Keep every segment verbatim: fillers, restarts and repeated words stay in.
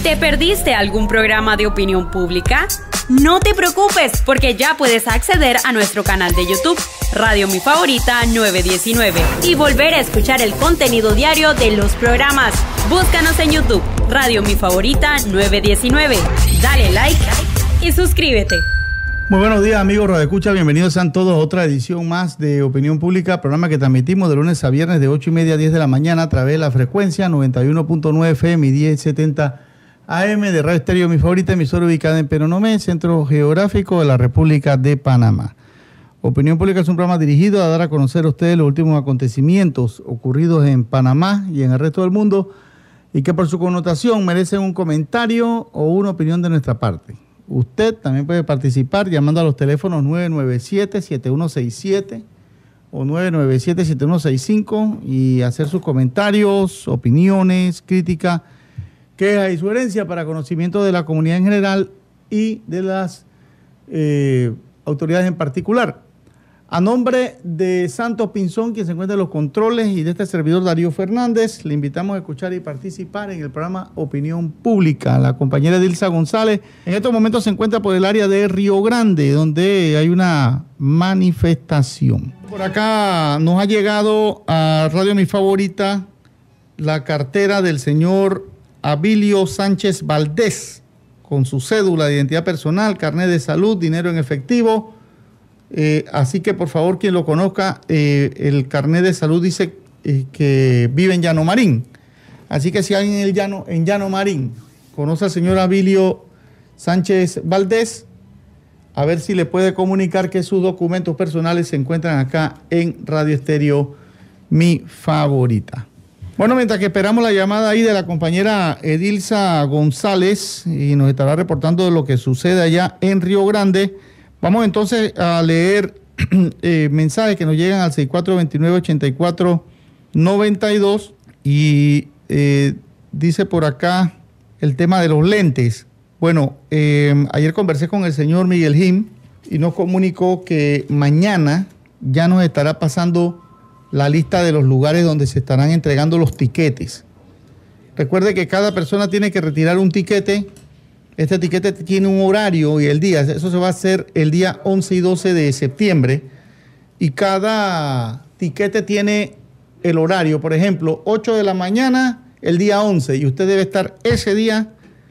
¿Te perdiste algún programa de opinión pública? No te preocupes, porque ya puedes acceder a nuestro canal de YouTube, Radio Mi Favorita nueve diecinueve, y volver a escuchar el contenido diario de los programas. Búscanos en YouTube, Radio Mi Favorita nueve diecinueve. Dale like y suscríbete. Muy buenos días, amigos Radio Escucha, bienvenidos sean todos a otra edición más de Opinión Pública, programa que transmitimos de lunes a viernes de ocho y media a diez de la mañana a través de la frecuencia noventa y uno punto nueve F M y diez setenta A M de Radio Estéreo Mi Favorita, emisora ubicada en Peronomé, centro geográfico de la República de Panamá. Opinión Pública es un programa dirigido a dar a conocer a ustedes los últimos acontecimientos ocurridos en Panamá y en el resto del mundo y que por su connotación merecen un comentario o una opinión de nuestra parte. Usted también puede participar llamando a los teléfonos nueve nueve siete, siete uno seis siete o nueve nueve siete, siete uno seis cinco y hacer sus comentarios, opiniones, críticas, quejas y sugerencias para conocimiento de la comunidad en general y de las eh, autoridades en particular. A nombre de Santos Pinzón, quien se encuentra en los controles, y de este servidor Darío Fernández, le invitamos a escuchar y participar en el programa Opinión Pública. La compañera Edilza González en estos momentos se encuentra por el área de Río Grande, donde hay una manifestación. Por acá nos ha llegado a Radio Mi Favorita la cartera del señor Abilio Sánchez Valdés, con su cédula de identidad personal, carnet de salud, dinero en efectivo. Eh, así que por favor, quien lo conozca, eh, el carnet de salud dice eh, que vive en Llano Marín. Así que si alguien en, el llano, en Llano Marín conoce al señor Abilio Sánchez Valdés, a ver si le puede comunicar que sus documentos personales se encuentran acá en Radio Estéreo Mi Favorita. Bueno, mientras que esperamos la llamada ahí de la compañera Edilza González y nos estará reportando de lo que sucede allá en Río Grande, vamos entonces a leer eh, mensajes que nos llegan al seis cuatro dos nueve, ocho cuatro nueve dos y eh, dice por acá el tema de los lentes. Bueno, eh, ayer conversé con el señor Miguel Jim y nos comunicó que mañana ya nos estará pasando la lista de los lugares donde se estarán entregando los tiquetes. Recuerde que cada persona tiene que retirar un tiquete. Este tiquete tiene un horario y el día, eso se va a hacer el día once y doce de septiembre, y cada tiquete tiene el horario, por ejemplo, ocho de la mañana el día once, y usted debe estar ese día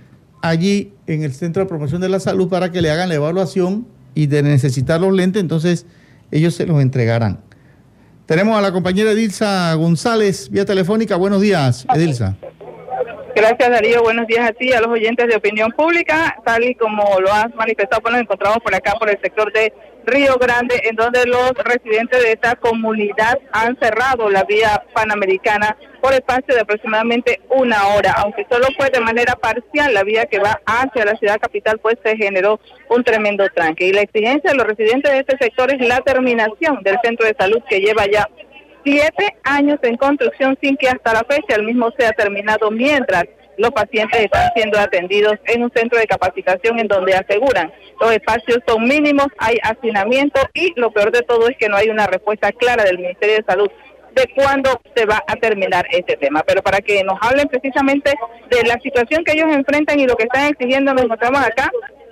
allí en el Centro de Promoción de la Salud para que le hagan la evaluación, y de necesitar los lentes, entonces ellos se los entregarán. Tenemos a la compañera Edilza González, vía telefónica. Buenos días, Edilza. Gracias, Darío. Buenos días a ti, a los oyentes de Opinión Pública. Tal y como lo has manifestado, pues nos encontramos por acá, por el sector de Río Grande, en donde los residentes de esta comunidad han cerrado la vía panamericana por espacio de aproximadamente una hora. Aunque solo fue de manera parcial la vía que va hacia la ciudad capital, pues se generó un tremendo tranque. Y la exigencia de los residentes de este sector es la terminación del centro de salud, que lleva ya siete años en construcción sin que hasta la fecha el mismo sea terminado, mientras los pacientes están siendo atendidos en un centro de capacitación en donde aseguran los espacios son mínimos, hay hacinamiento, y lo peor de todo es que no hay una respuesta clara del Ministerio de Salud de cuándo se va a terminar este tema. Pero para que nos hablen precisamente de la situación que ellos enfrentan y lo que están exigiendo, nos encontramos acá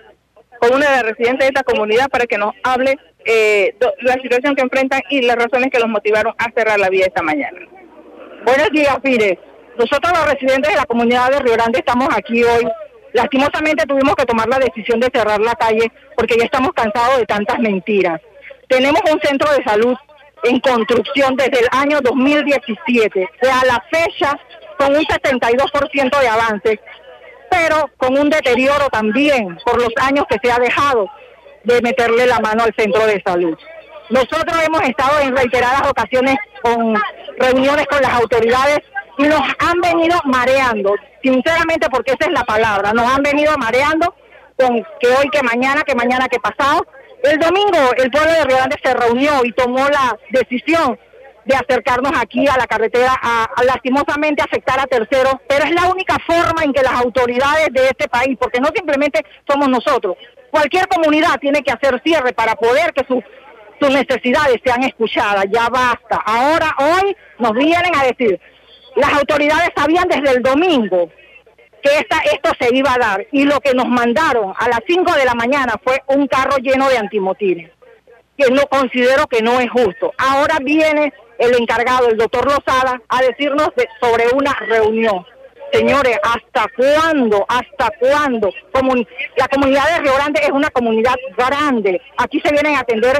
con una de las residentes de esta comunidad para que nos hable eh, la situación que enfrentan y las razones que los motivaron a cerrar la vía esta mañana. Buenos días, Pires. Nosotros los residentes de la comunidad de Río Grande estamos aquí hoy. Lastimosamente tuvimos que tomar la decisión de cerrar la calle porque ya estamos cansados de tantas mentiras. Tenemos un centro de salud en construcción desde el año dos mil diecisiete, o sea, a la fecha con un setenta y dos por ciento de avance, pero con un deterioro también por los años que se ha dejado de meterle la mano al centro de salud. Nosotros hemos estado en reiteradas ocasiones con reuniones con las autoridades y nos han venido mareando, sinceramente, porque esa es la palabra, nos han venido mareando con que hoy, que mañana, que mañana, que pasado. El domingo el pueblo de Río Grande se reunió y tomó la decisión de acercarnos aquí a la carretera, a, a lastimosamente afectar a terceros, pero es la única forma en que las autoridades de este país, porque no simplemente somos nosotros, cualquier comunidad tiene que hacer cierre para poder que sus sus necesidades sean escuchadas. Ya basta. Ahora, hoy nos vienen a decir, las autoridades sabían desde el domingo que esta, esto se iba a dar, y lo que nos mandaron a las cinco de la mañana fue un carro lleno de antimotines, que no considero que no es justo. Ahora viene el encargado, el doctor Lozada, a decirnos de, sobre una reunión. Señores, ¿hasta cuándo? ¿Hasta cuándo? Comun- la comunidad de Río Grande es una comunidad grande. Aquí se vienen a atender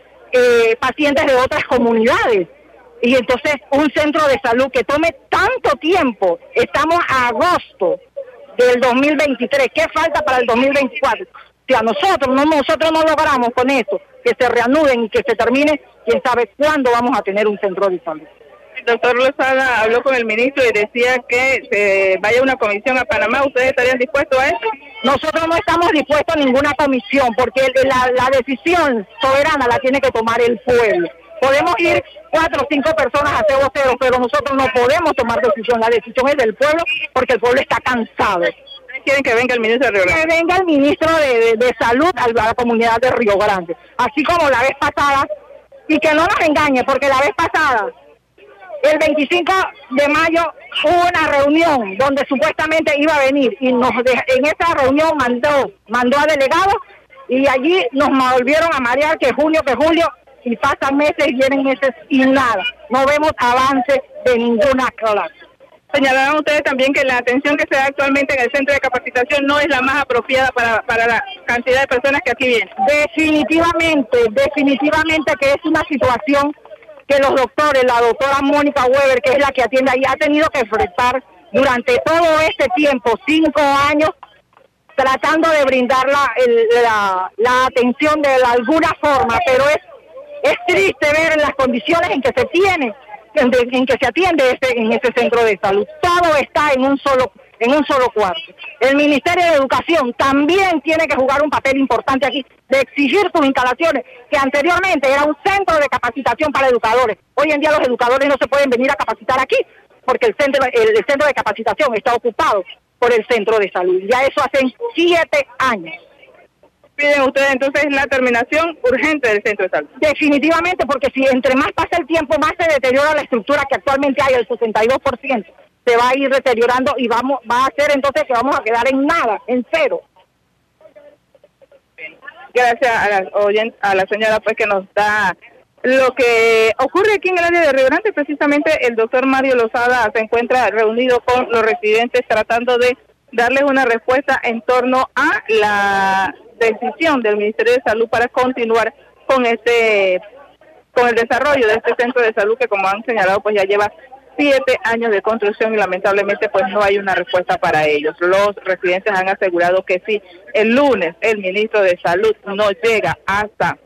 eh, pacientes de otras comunidades. Y entonces un centro de salud que tome tanto tiempo, estamos a agosto del dos mil veintitrés, ¿qué falta para el dos mil veinticuatro? Si a nosotros no, nosotros no logramos con esto, que se reanuden y que se termine, quién sabe cuándo vamos a tener un centro de salud. El doctor Lozada habló con el ministro y decía que se vaya una comisión a Panamá. ¿Ustedes estarían dispuestos a eso? Nosotros no estamos dispuestos a ninguna comisión, porque la, la decisión soberana la tiene que tomar el pueblo. Podemos ir cuatro o cinco personas a hacer voceros, pero nosotros no podemos tomar decisión. La decisión es del pueblo, porque el pueblo está cansado. ¿Quieren que venga el ministro de Río Grande? Que venga el ministro de, de, de Salud a la comunidad de Río Grande, así como la vez pasada, y que no nos engañe, porque la vez pasada, el veinticinco de mayo, hubo una reunión donde supuestamente iba a venir, y nos de, en esa reunión mandó, mandó a delegados, y allí nos volvieron a marear que junio, que julio, y pasan meses y vienen meses y nada. No vemos avance de ninguna clase. Señalaron ustedes también que la atención que se da actualmente en el centro de capacitación no es la más apropiada para, para la cantidad de personas que aquí vienen. Definitivamente, definitivamente que es una situación que los doctores, la doctora Mónica Weber, que es la que atiende ahí, ha tenido que enfrentar durante todo este tiempo, cinco años, tratando de brindar la, el, la, la atención de alguna forma, pero es Es triste ver las condiciones en que se tiene, en, en que se atiende ese, en ese centro de salud. Todo está en un solo, en un solo cuarto. El Ministerio de Educación también tiene que jugar un papel importante aquí, de exigir sus instalaciones, que anteriormente era un centro de capacitación para educadores. Hoy en día los educadores no se pueden venir a capacitar aquí, porque el centro, el, el centro de capacitación está ocupado por el centro de salud. Ya eso hace siete años. Piden ustedes entonces la terminación urgente del centro de salud. Definitivamente, porque si entre más pasa el tiempo, más se deteriora la estructura que actualmente hay, el sesenta y dos por ciento. Se va a ir deteriorando y vamos va a hacer entonces que vamos a quedar en nada, en cero. Gracias a la, oyente, a la señora pues que nos da lo que ocurre aquí en el área de Río Grande. Precisamente el doctor Mario Lozada se encuentra reunido con los residentes tratando de darles una respuesta en torno a la decisión del Ministerio de Salud para continuar con este con el desarrollo de este centro de salud que, como han señalado, pues ya lleva siete años de construcción y lamentablemente pues no hay una respuesta para ellos. Los residentes han asegurado que si el lunes el ministro de Salud no llega hasta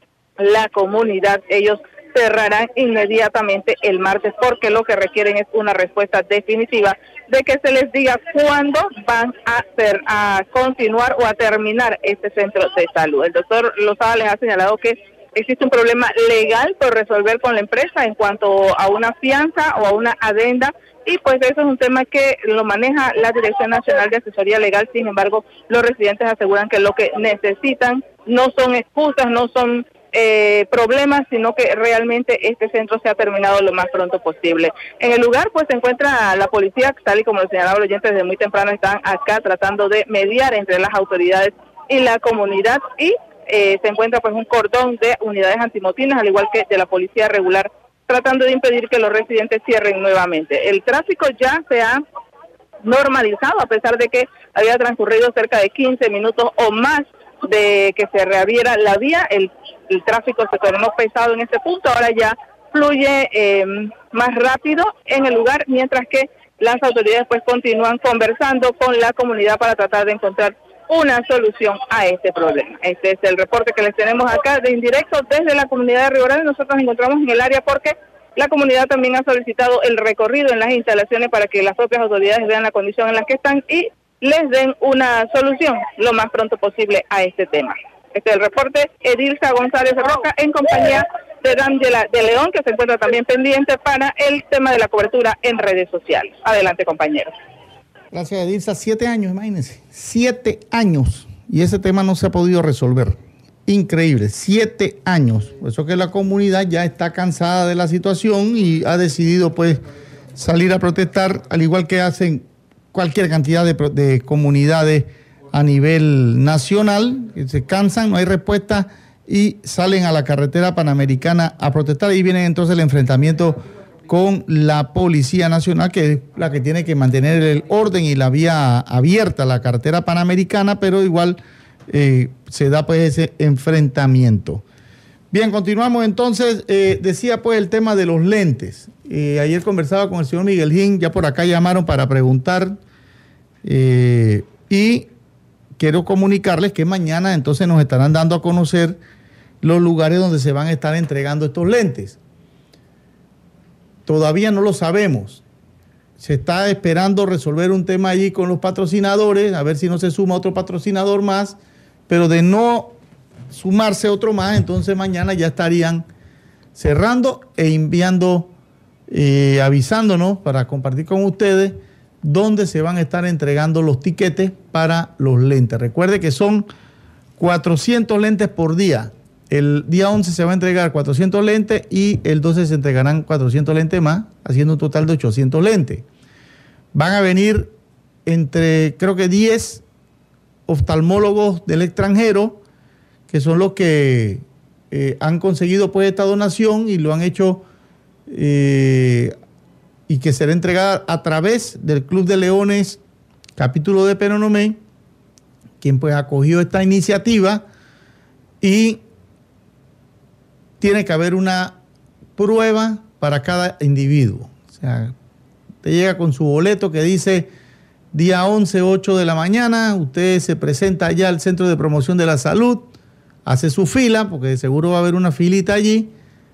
la comunidad, ellos cerrarán inmediatamente el martes, porque lo que requieren es una respuesta definitiva de que se les diga cuándo van a hacer, a continuar o a terminar este centro de salud. El doctor Lozada les ha señalado que existe un problema legal por resolver con la empresa en cuanto a una fianza o a una adenda, y pues eso es un tema que lo maneja la Dirección Nacional de Asesoría Legal. Sin embargo, los residentes aseguran que lo que necesitan no son excusas, no son Eh, problemas, sino que realmente este centro se ha terminado lo más pronto posible. En el lugar pues se encuentra la policía, tal y como lo señalaba el oyente, desde muy temprano están acá tratando de mediar entre las autoridades y la comunidad, y eh, se encuentra pues un cordón de unidades antimotines, al igual que de la policía regular, tratando de impedir que los residentes cierren nuevamente. El tráfico ya se ha normalizado, a pesar de que había transcurrido cerca de quince minutos o más de que se reabriera la vía. El, el tráfico se tornó pesado en este punto, ahora ya fluye eh, más rápido en el lugar, mientras que las autoridades pues continúan conversando con la comunidad para tratar de encontrar una solución a este problema. Este es el reporte que les tenemos acá de indirecto desde la comunidad de Río Grande. Nosotros nos encontramos en el área porque la comunidad también ha solicitado el recorrido en las instalaciones para que las propias autoridades vean la condición en la que están y les den una solución lo más pronto posible a este tema. Este es el reporte. Edilza González Roca en compañía de D'Angela de León, que se encuentra también pendiente para el tema de la cobertura en redes sociales. Adelante, compañeros. Gracias, Edilza. Siete años, imagínense. Siete años. Y ese tema no se ha podido resolver. Increíble. Siete años. Por eso que la comunidad ya está cansada de la situación y ha decidido, pues, salir a protestar, al igual que hacen cualquier cantidad de, de comunidades a nivel nacional, que se cansan, no hay respuesta y salen a la carretera panamericana a protestar y viene entonces el enfrentamiento con la Policía Nacional, que es la que tiene que mantener el orden y la vía abierta, la carretera panamericana, pero igual eh, se da pues ese enfrentamiento. Bien, continuamos entonces. Eh, decía pues el tema de los lentes. Eh, ayer conversaba con el señor Miguel Gin, ya por acá llamaron para preguntar eh, y quiero comunicarles que mañana entonces nos estarán dando a conocer los lugares donde se van a estar entregando estos lentes. Todavía no lo sabemos. Se está esperando resolver un tema allí con los patrocinadores, a ver si no se suma otro patrocinador más, pero de no sumarse otro más, entonces mañana ya estarían cerrando e enviando, eh, avisándonos para compartir con ustedes dónde se van a estar entregando los tiquetes para los lentes. Recuerde que son cuatrocientos lentes por día. El día once se va a entregar cuatrocientos lentes y el doce se entregarán cuatrocientos lentes más, haciendo un total de ochocientos lentes. Van a venir entre, creo que diez oftalmólogos del extranjero, que son los que eh, han conseguido pues esta donación y lo han hecho eh, y que será entregada a través del Club de Leones, capítulo de Penonomé, quien pues acogió esta iniciativa y tiene que haber una prueba para cada individuo. O sea, usted llega con su boleto que dice día once, ocho de la mañana, usted se presenta allá al Centro de Promoción de la Salud, hace su fila, porque seguro va a haber una filita allí,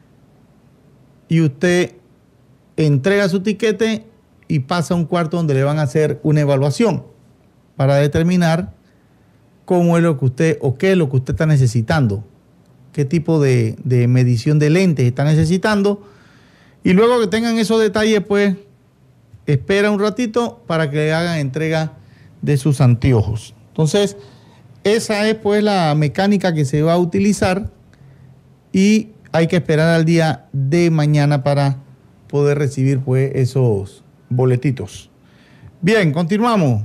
y usted entrega su tiquete y pasa a un cuarto donde le van a hacer una evaluación para determinar cómo es lo que usted o qué es lo que usted está necesitando, qué tipo de, de medición de lentes está necesitando, y luego que tengan esos detalles, pues espera un ratito para que le hagan entrega de sus anteojos. Entonces, esa es pues la mecánica que se va a utilizar y hay que esperar al día de mañana para poder recibir pues esos boletitos. Bien, continuamos.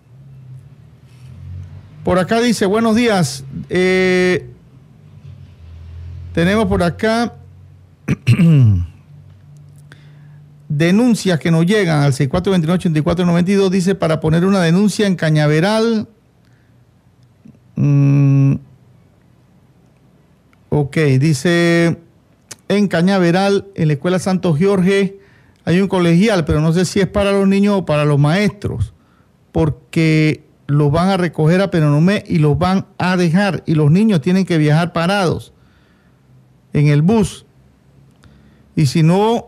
Por acá dice, buenos días. Eh, tenemos por acá denuncias que nos llegan al seis cuatro dos nueve, ocho cuatro nueve dos. Dice, para poner una denuncia en Cañaveral. Mm, ok, dice, en Cañaveral, en la Escuela Santo Jorge, hay un colegial, pero no sé si es para los niños o para los maestros, porque los van a recoger a Penonomé y los van a dejar, y los niños tienen que viajar parados en el bus. Y si no...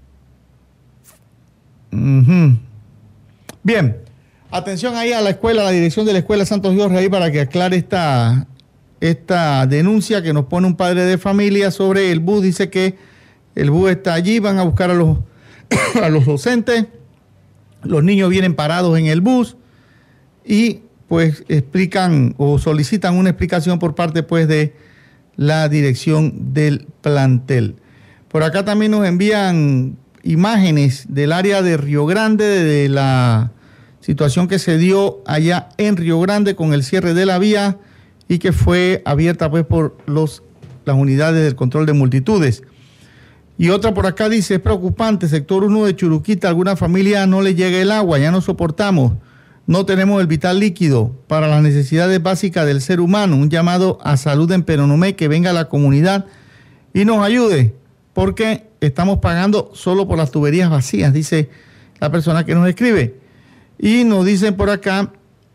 Uh-huh. Bien, atención ahí a la escuela, a la dirección de la Escuela Santos Jorge, ahí para que aclare esta, esta denuncia que nos pone un padre de familia sobre el bus. Dice que el bus está allí, van a buscar a los, a los docentes, los niños vienen parados en el bus y pues explican o solicitan una explicación por parte pues de la dirección del plantel. Por acá también nos envían imágenes del área de Río Grande, de la situación que se dio allá en Río Grande con el cierre de la vía y que fue abierta pues por los, las unidades del control de multitudes. Y otra por acá dice, es preocupante, sector uno de Churuquita, alguna familia no le llega el agua, ya no soportamos, no tenemos el vital líquido para las necesidades básicas del ser humano. Un llamado a salud en Penonomé, que venga a la comunidad y nos ayude, porque estamos pagando solo por las tuberías vacías, dice la persona que nos escribe. Y nos dicen por acá,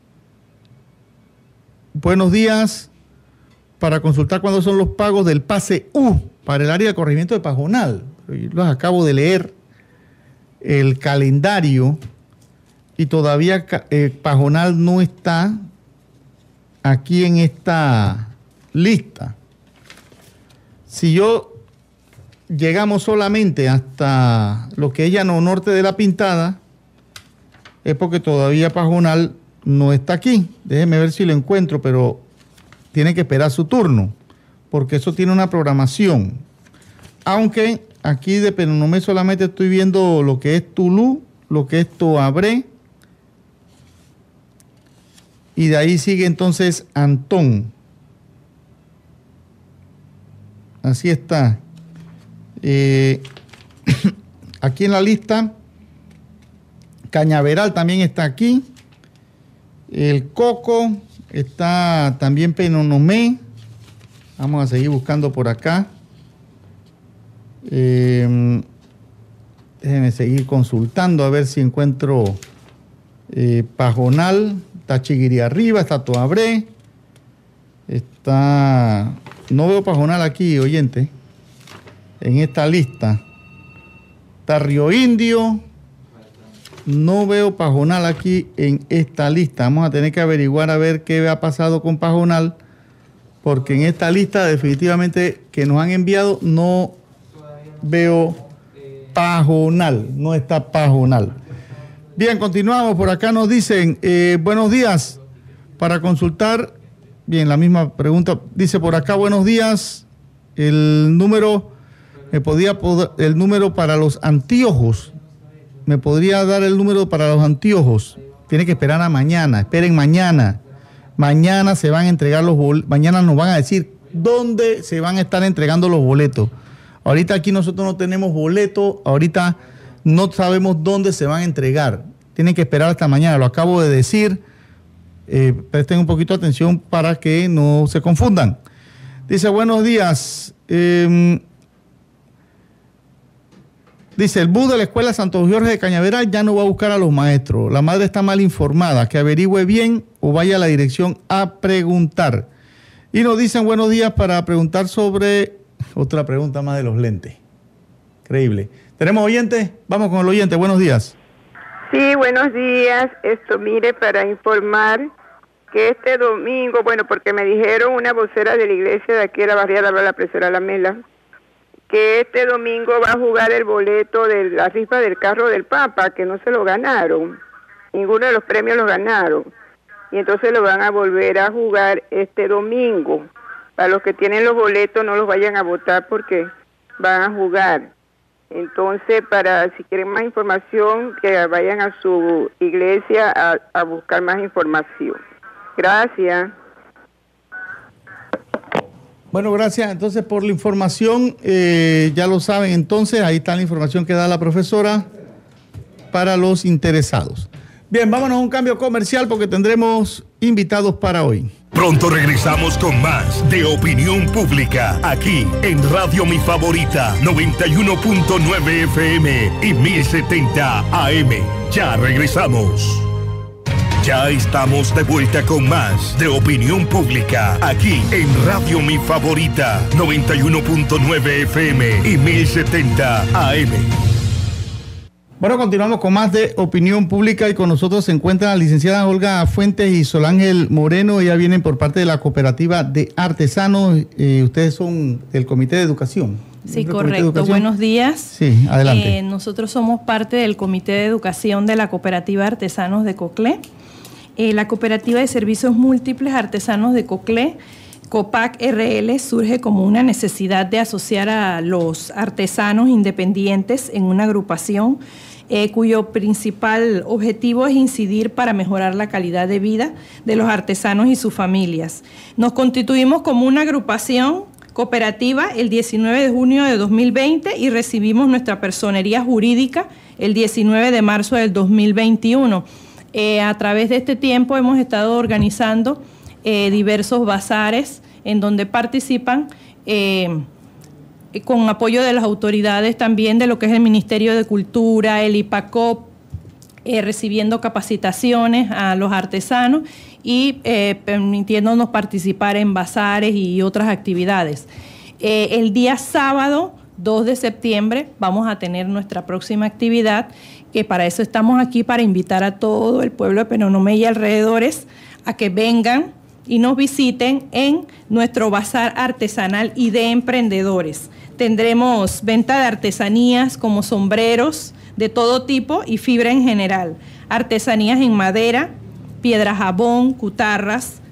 buenos días, para consultar cuándo son los pagos del pase U para el área de corregimiento de Pajonal. Yo los acabo de leer el calendario y todavía eh, Pajonal no está aquí en esta lista. Si yo llegamos solamente hasta lo que es Llano Norte de la Pintada, es porque todavía Pajonal no está aquí. Déjeme ver si lo encuentro, pero tiene que esperar su turno, porque eso tiene una programación. Aunque aquí de Penonomé solamente estoy viendo lo que es Tulú, lo que es Toabré y de ahí sigue entonces Antón. Así está. Eh, aquí en la lista, Cañaveral también está aquí. El Coco, está también Penonomé. Vamos a seguir buscando por acá. Eh, déjenme seguir consultando a ver si encuentro eh, Pajonal. Está Chiguirí arriba, está Toabré. Está... No veo Pajonal aquí, oyente. En esta lista. Está Río Indio. No veo Pajonal aquí en esta lista. Vamos a tener que averiguar a ver qué ha pasado con Pajonal, porque en esta lista definitivamente que nos han enviado no veo Pajonal, no está Pajonal. Bien, continuamos. Por acá nos dicen, eh, buenos días, para consultar, bien, la misma pregunta, dice por acá, buenos días, el número, me podía, el número para los anteojos, me podría dar el número para los anteojos. Tiene que esperar a mañana, esperen mañana. Mañana se van a entregar los boletos, mañana nos van a decir dónde se van a estar entregando los boletos. Ahorita aquí nosotros no tenemos boletos, ahorita no sabemos dónde se van a entregar. Tienen que esperar hasta mañana, lo acabo de decir. Eh, presten un poquito de atención para que no se confundan. Dice, buenos días. Eh, dice, el bus de la Escuela Santo Jorge de Cañaveral ya no va a buscar a los maestros. La madre está mal informada, que averigüe bien o vaya a la dirección a preguntar. Y nos dicen, buenos días, para preguntar sobre otra pregunta más de los lentes. Increíble. ¿Tenemos oyentes? Vamos con el oyente. Buenos días. Sí, buenos días. Esto, mire, para informar que este domingo, bueno, porque me dijeron una vocera de la iglesia de aquí de la barriada, la profesora Lamela, que este domingo va a jugar el boleto de la rifa del carro del Papa, que no se lo ganaron. Ninguno de los premios lo ganaron. Y entonces lo van a volver a jugar este domingo. Para los que tienen los boletos, no los vayan a votar porque van a jugar. Entonces, para si quieren más información, que vayan a su iglesia a, a buscar más información. Gracias. Bueno, gracias entonces por la información. Eh, ya lo saben, entonces, ahí está la información que da la profesora para los interesados. Bien, vámonos a un cambio comercial porque tendremos invitados para hoy. Pronto regresamos con más de Opinión Pública, aquí en Radio Mi Favorita, noventa y uno punto nueve F M y mil setenta A M. Ya regresamos. Ya estamos de vuelta con más de Opinión Pública, aquí en Radio Mi Favorita, noventa y uno punto nueve F M y mil setenta A M. Bueno, continuamos con más de Opinión Pública y con nosotros se encuentran la licenciada Olga Fuentes y Solángel Moreno. Ellas vienen por parte de la Cooperativa de Artesanos. Eh, ustedes son del Comité de Educación. Sí, correcto. Buenos días. Sí, adelante. Eh, nosotros somos parte del Comité de Educación de la Cooperativa de Artesanos de Coclé. Eh, la Cooperativa de Servicios Múltiples Artesanos de Coclé, COPAC R L, surge como una necesidad de asociar a los artesanos independientes en una agrupación eh, cuyo principal objetivo es incidir para mejorar la calidad de vida de los artesanos y sus familias. Nos constituimos como una agrupación cooperativa el diecinueve de junio de dos mil veinte y recibimos nuestra personería jurídica el diecinueve de marzo del dos mil veintiuno. Eh, a través de este tiempo hemos estado organizando eh, diversos bazares en donde participan eh, con apoyo de las autoridades también de lo que es el Ministerio de Cultura, el IPACOP, eh, recibiendo capacitaciones a los artesanos y eh, permitiéndonos participar en bazares y otras actividades. Eh, el día sábado, dos de septiembre, vamos a tener nuestra próxima actividad, que para eso estamos aquí, para invitar a todo el pueblo de Penonomé y alrededores a que vengan y nos visiten en nuestro bazar artesanal y de emprendedores. Tendremos venta de artesanías como sombreros de todo tipo y fibra en general, artesanías en madera, piedra jabón, cutarras,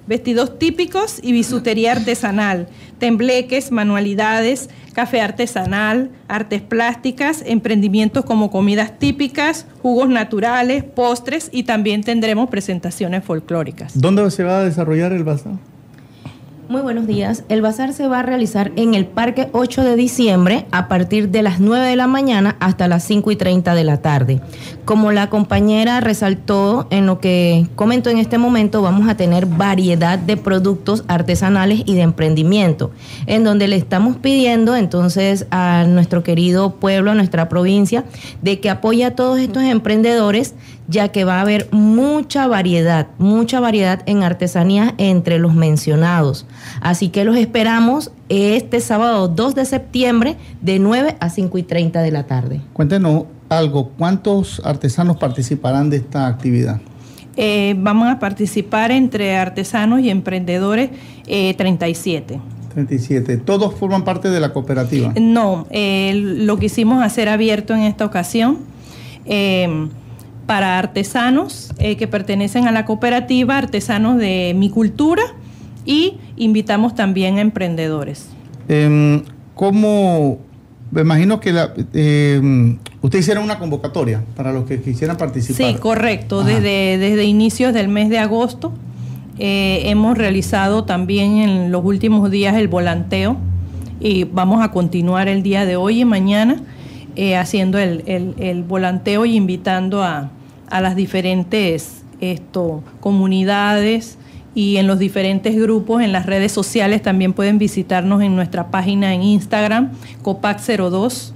vestidos típicos y bisutería artesanal, tembleques, manualidades, café artesanal, artes plásticas, emprendimientos como comidas típicas, jugos naturales, postres y también tendremos presentaciones folclóricas. ¿Dónde se va a desarrollar el bazar? Muy buenos días. El bazar se va a realizar en el Parque ocho de diciembre a partir de las nueve de la mañana hasta las cinco y treinta de la tarde. Como la compañera resaltó en lo que comentó en este momento, vamos a tener variedad de productos artesanales y de emprendimiento, en donde le estamos pidiendo entonces a nuestro querido pueblo, a nuestra provincia, de que apoye a todos estos emprendedores, ya que va a haber mucha variedad, mucha variedad en artesanías entre los mencionados. Así que los esperamos este sábado dos de septiembre de nueve a cinco y treinta de la tarde. Cuéntenos algo, ¿cuántos artesanos participarán de esta actividad? Eh, vamos a participar entre artesanos y emprendedores eh, treinta y siete. treinta y siete. ¿Todos forman parte de la cooperativa? No, eh, lo quisimos hacer abierto en esta ocasión. Eh, para artesanos eh, que pertenecen a la cooperativa, artesanos de mi cultura, y invitamos también a emprendedores. Eh, ¿Cómo? Me imagino que la, eh, ustedes hicieron una convocatoria para los que quisieran participar. Sí, correcto. Desde, desde inicios del mes de agosto eh, hemos realizado también en los últimos días el volanteo y vamos a continuar el día de hoy y mañana eh, haciendo el, el, el volanteo y invitando a a las diferentes esto, comunidades y en los diferentes grupos, en las redes sociales. También pueden visitarnos en nuestra página en Instagram, Copac cero dos,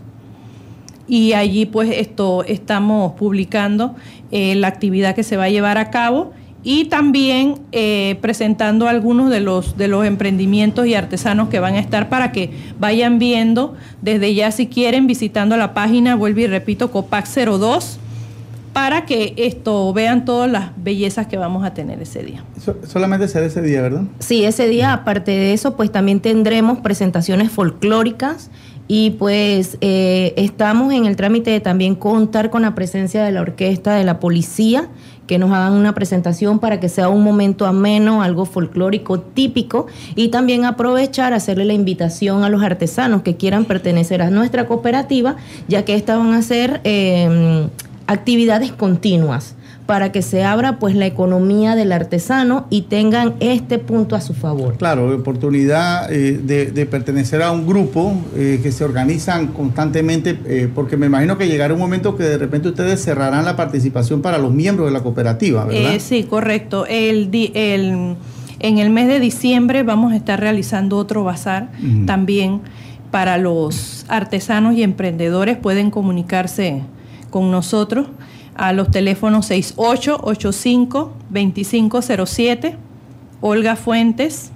y allí pues esto estamos publicando eh, la actividad que se va a llevar a cabo y también eh, presentando algunos de los, de los emprendimientos y artesanos que van a estar para que vayan viendo desde ya, si quieren, visitando la página, vuelvo y repito, Copac cero dos, para que esto vean todas las bellezas que vamos a tener ese día. So, solamente será ese día, ¿verdad? Sí, ese día, aparte de eso, pues también tendremos presentaciones folclóricas y pues eh, estamos en el trámite de también contar con la presencia de la orquesta de la policía, que nos hagan una presentación para que sea un momento ameno, algo folclórico típico, y también aprovechar, hacerle la invitación a los artesanos que quieran pertenecer a nuestra cooperativa, ya que estas van a ser Eh, actividades continuas para que se abra pues la economía del artesano y tengan este punto a su favor. Claro, oportunidad eh, de, de pertenecer a un grupo eh, que se organizan constantemente, eh, porque me imagino que llegará un momento que de repente ustedes cerrarán la participación para los miembros de la cooperativa, ¿verdad? Eh, sí, correcto. El, el, en el mes de diciembre vamos a estar realizando otro bazar uh-huh. también para los artesanos y emprendedores. Pueden comunicarse con nosotros a los teléfonos seis ocho ocho cinco, dos cinco cero siete, Olga Fuentes,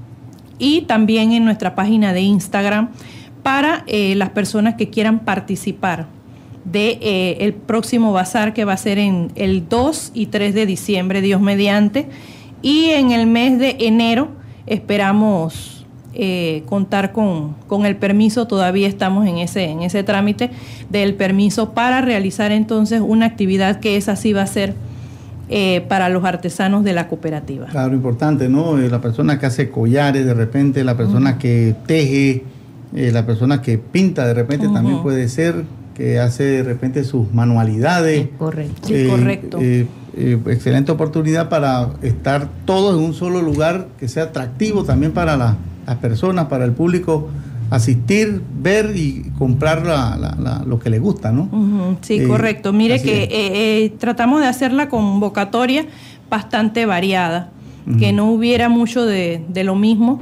y también en nuestra página de Instagram para eh, las personas que quieran participar de eh, el próximo bazar, que va a ser en el dos y tres de diciembre, Dios mediante, y en el mes de enero esperamos Eh, contar con, con el permiso. Todavía estamos en ese, en ese trámite del permiso para realizar entonces una actividad que esa sí va a ser eh, para los artesanos de la cooperativa. Claro, importante, ¿no? Eh, la persona que hace collares de repente, la persona uh-huh. que teje, eh, la persona que pinta de repente uh-huh. también puede ser, que hace de repente sus manualidades. Es correcto. Sí, eh, correcto. Eh, eh, excelente oportunidad para estar todos en un solo lugar que sea atractivo también para la las personas, para el público, asistir, ver y comprar la, la, la, lo que le gusta, ¿no? Uh-huh, sí, eh, correcto. Mire que eh, eh, tratamos de hacer la convocatoria bastante variada, uh-huh. que no hubiera mucho de, de lo mismo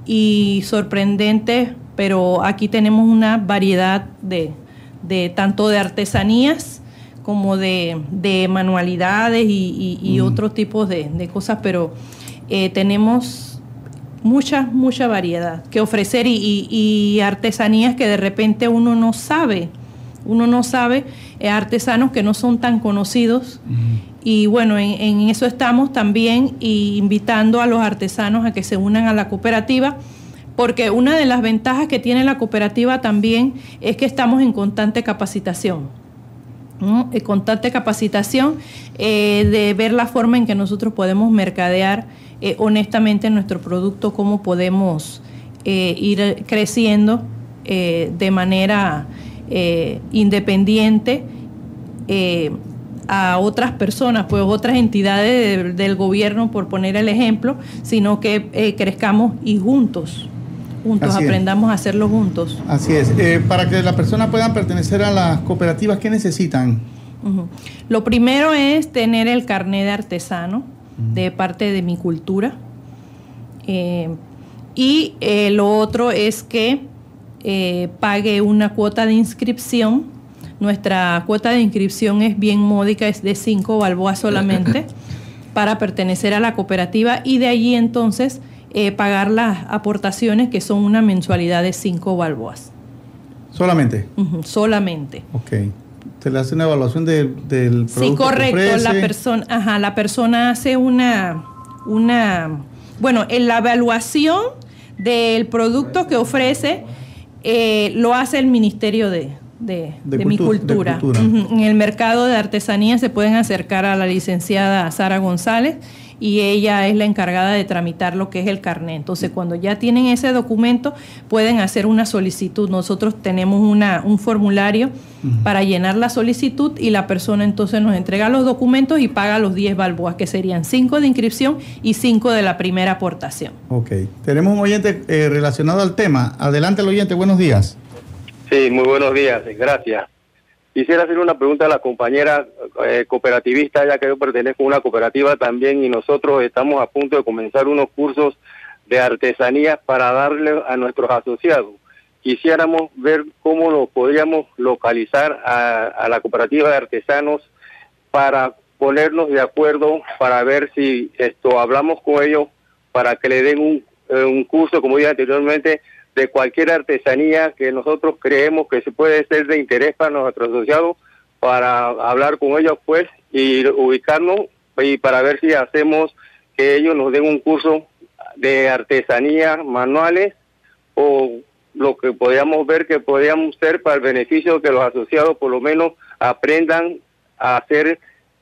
y sorprendente, pero aquí tenemos una variedad de, de tanto de artesanías como de, de manualidades y, y, y uh-huh. otros tipos de, de cosas, pero eh, tenemos mucha, mucha variedad que ofrecer y, y, y artesanías que de repente uno no sabe, uno no sabe, eh, artesanos que no son tan conocidos. Uh-huh. Y bueno, en, en eso estamos también y invitando a los artesanos a que se unan a la cooperativa, porque una de las ventajas que tiene la cooperativa también es que estamos en constante capacitación. ¿no? Eh, constante capacitación, eh, de ver la forma en que nosotros podemos mercadear eh, honestamente nuestro producto, cómo podemos eh, ir creciendo eh, de manera eh, independiente eh, a otras personas, pues otras entidades de, del gobierno, por poner el ejemplo, sino que eh, crezcamos y juntos, juntos Así aprendamos es. a hacerlo juntos. Así es. Eh, para que las personas puedan pertenecer a las cooperativas, ¿qué necesitan? Uh-huh. Lo primero es tener el carnet de artesano uh-huh. de parte de mi cultura. Eh, y eh, lo otro es que eh, pague una cuota de inscripción. Nuestra cuota de inscripción es bien módica, es de cinco balboas solamente para pertenecer a la cooperativa, y de allí entonces eh, pagar las aportaciones, que son una mensualidad de cinco balboas. ¿Solamente? Uh-huh, solamente. Ok. ¿Se le hace una evaluación de, del producto? Sí, correcto. Que ofrece? La persona, ajá, la persona hace una, una, bueno, en la evaluación del producto que ofrece eh, lo hace el Ministerio de, de, de, de cultu- mi cultura. De cultura. Uh-huh. En el mercado de artesanía se pueden acercar a la licenciada Sara González, y ella es la encargada de tramitar lo que es el carnet. Entonces, cuando ya tienen ese documento, pueden hacer una solicitud. Nosotros tenemos una, un formulario uh-huh. para llenar la solicitud, y la persona entonces nos entrega los documentos y paga los diez balboas, que serían cinco de inscripción y cinco de la primera aportación. Ok. Tenemos un oyente eh, relacionado al tema. Adelante, el oyente. Buenos días. Sí, muy buenos días. Gracias. Quisiera hacer una pregunta a la compañera eh, cooperativista, ya que yo pertenezco a una cooperativa también, y nosotros estamos a punto de comenzar unos cursos de artesanía para darle a nuestros asociados. Quisiéramos ver cómo lo podríamos localizar a, a la cooperativa de artesanos para ponernos de acuerdo, para ver si esto hablamos con ellos para que le den un, eh, un curso, como dije anteriormente, de cualquier artesanía que nosotros creemos que se puede ser de interés para nuestros asociados, para hablar con ellos pues y ubicarnos, y para ver si hacemos que ellos nos den un curso de artesanía manuales, o lo que podríamos ver que podríamos ser para el beneficio de que los asociados por lo menos aprendan a hacer,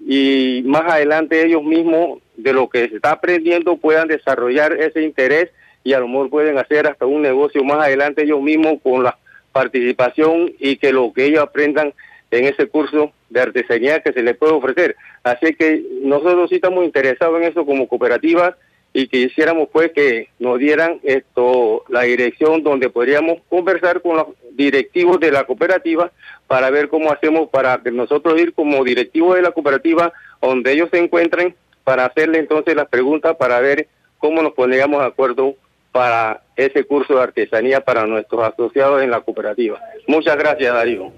y más adelante ellos mismos de lo que se está aprendiendo puedan desarrollar ese interés, y a lo mejor pueden hacer hasta un negocio más adelante ellos mismos con la participación, y que lo que ellos aprendan en ese curso de artesanía que se les puede ofrecer. Así que nosotros sí estamos interesados en eso como cooperativa, y quisiéramos pues que nos dieran esto la dirección donde podríamos conversar con los directivos de la cooperativa para ver cómo hacemos para que nosotros ir como directivos de la cooperativa donde ellos se encuentren, para hacerle entonces las preguntas para ver cómo nos pondríamos de acuerdo para ese curso de artesanía para nuestros asociados en la cooperativa. Muchas gracias, Darío.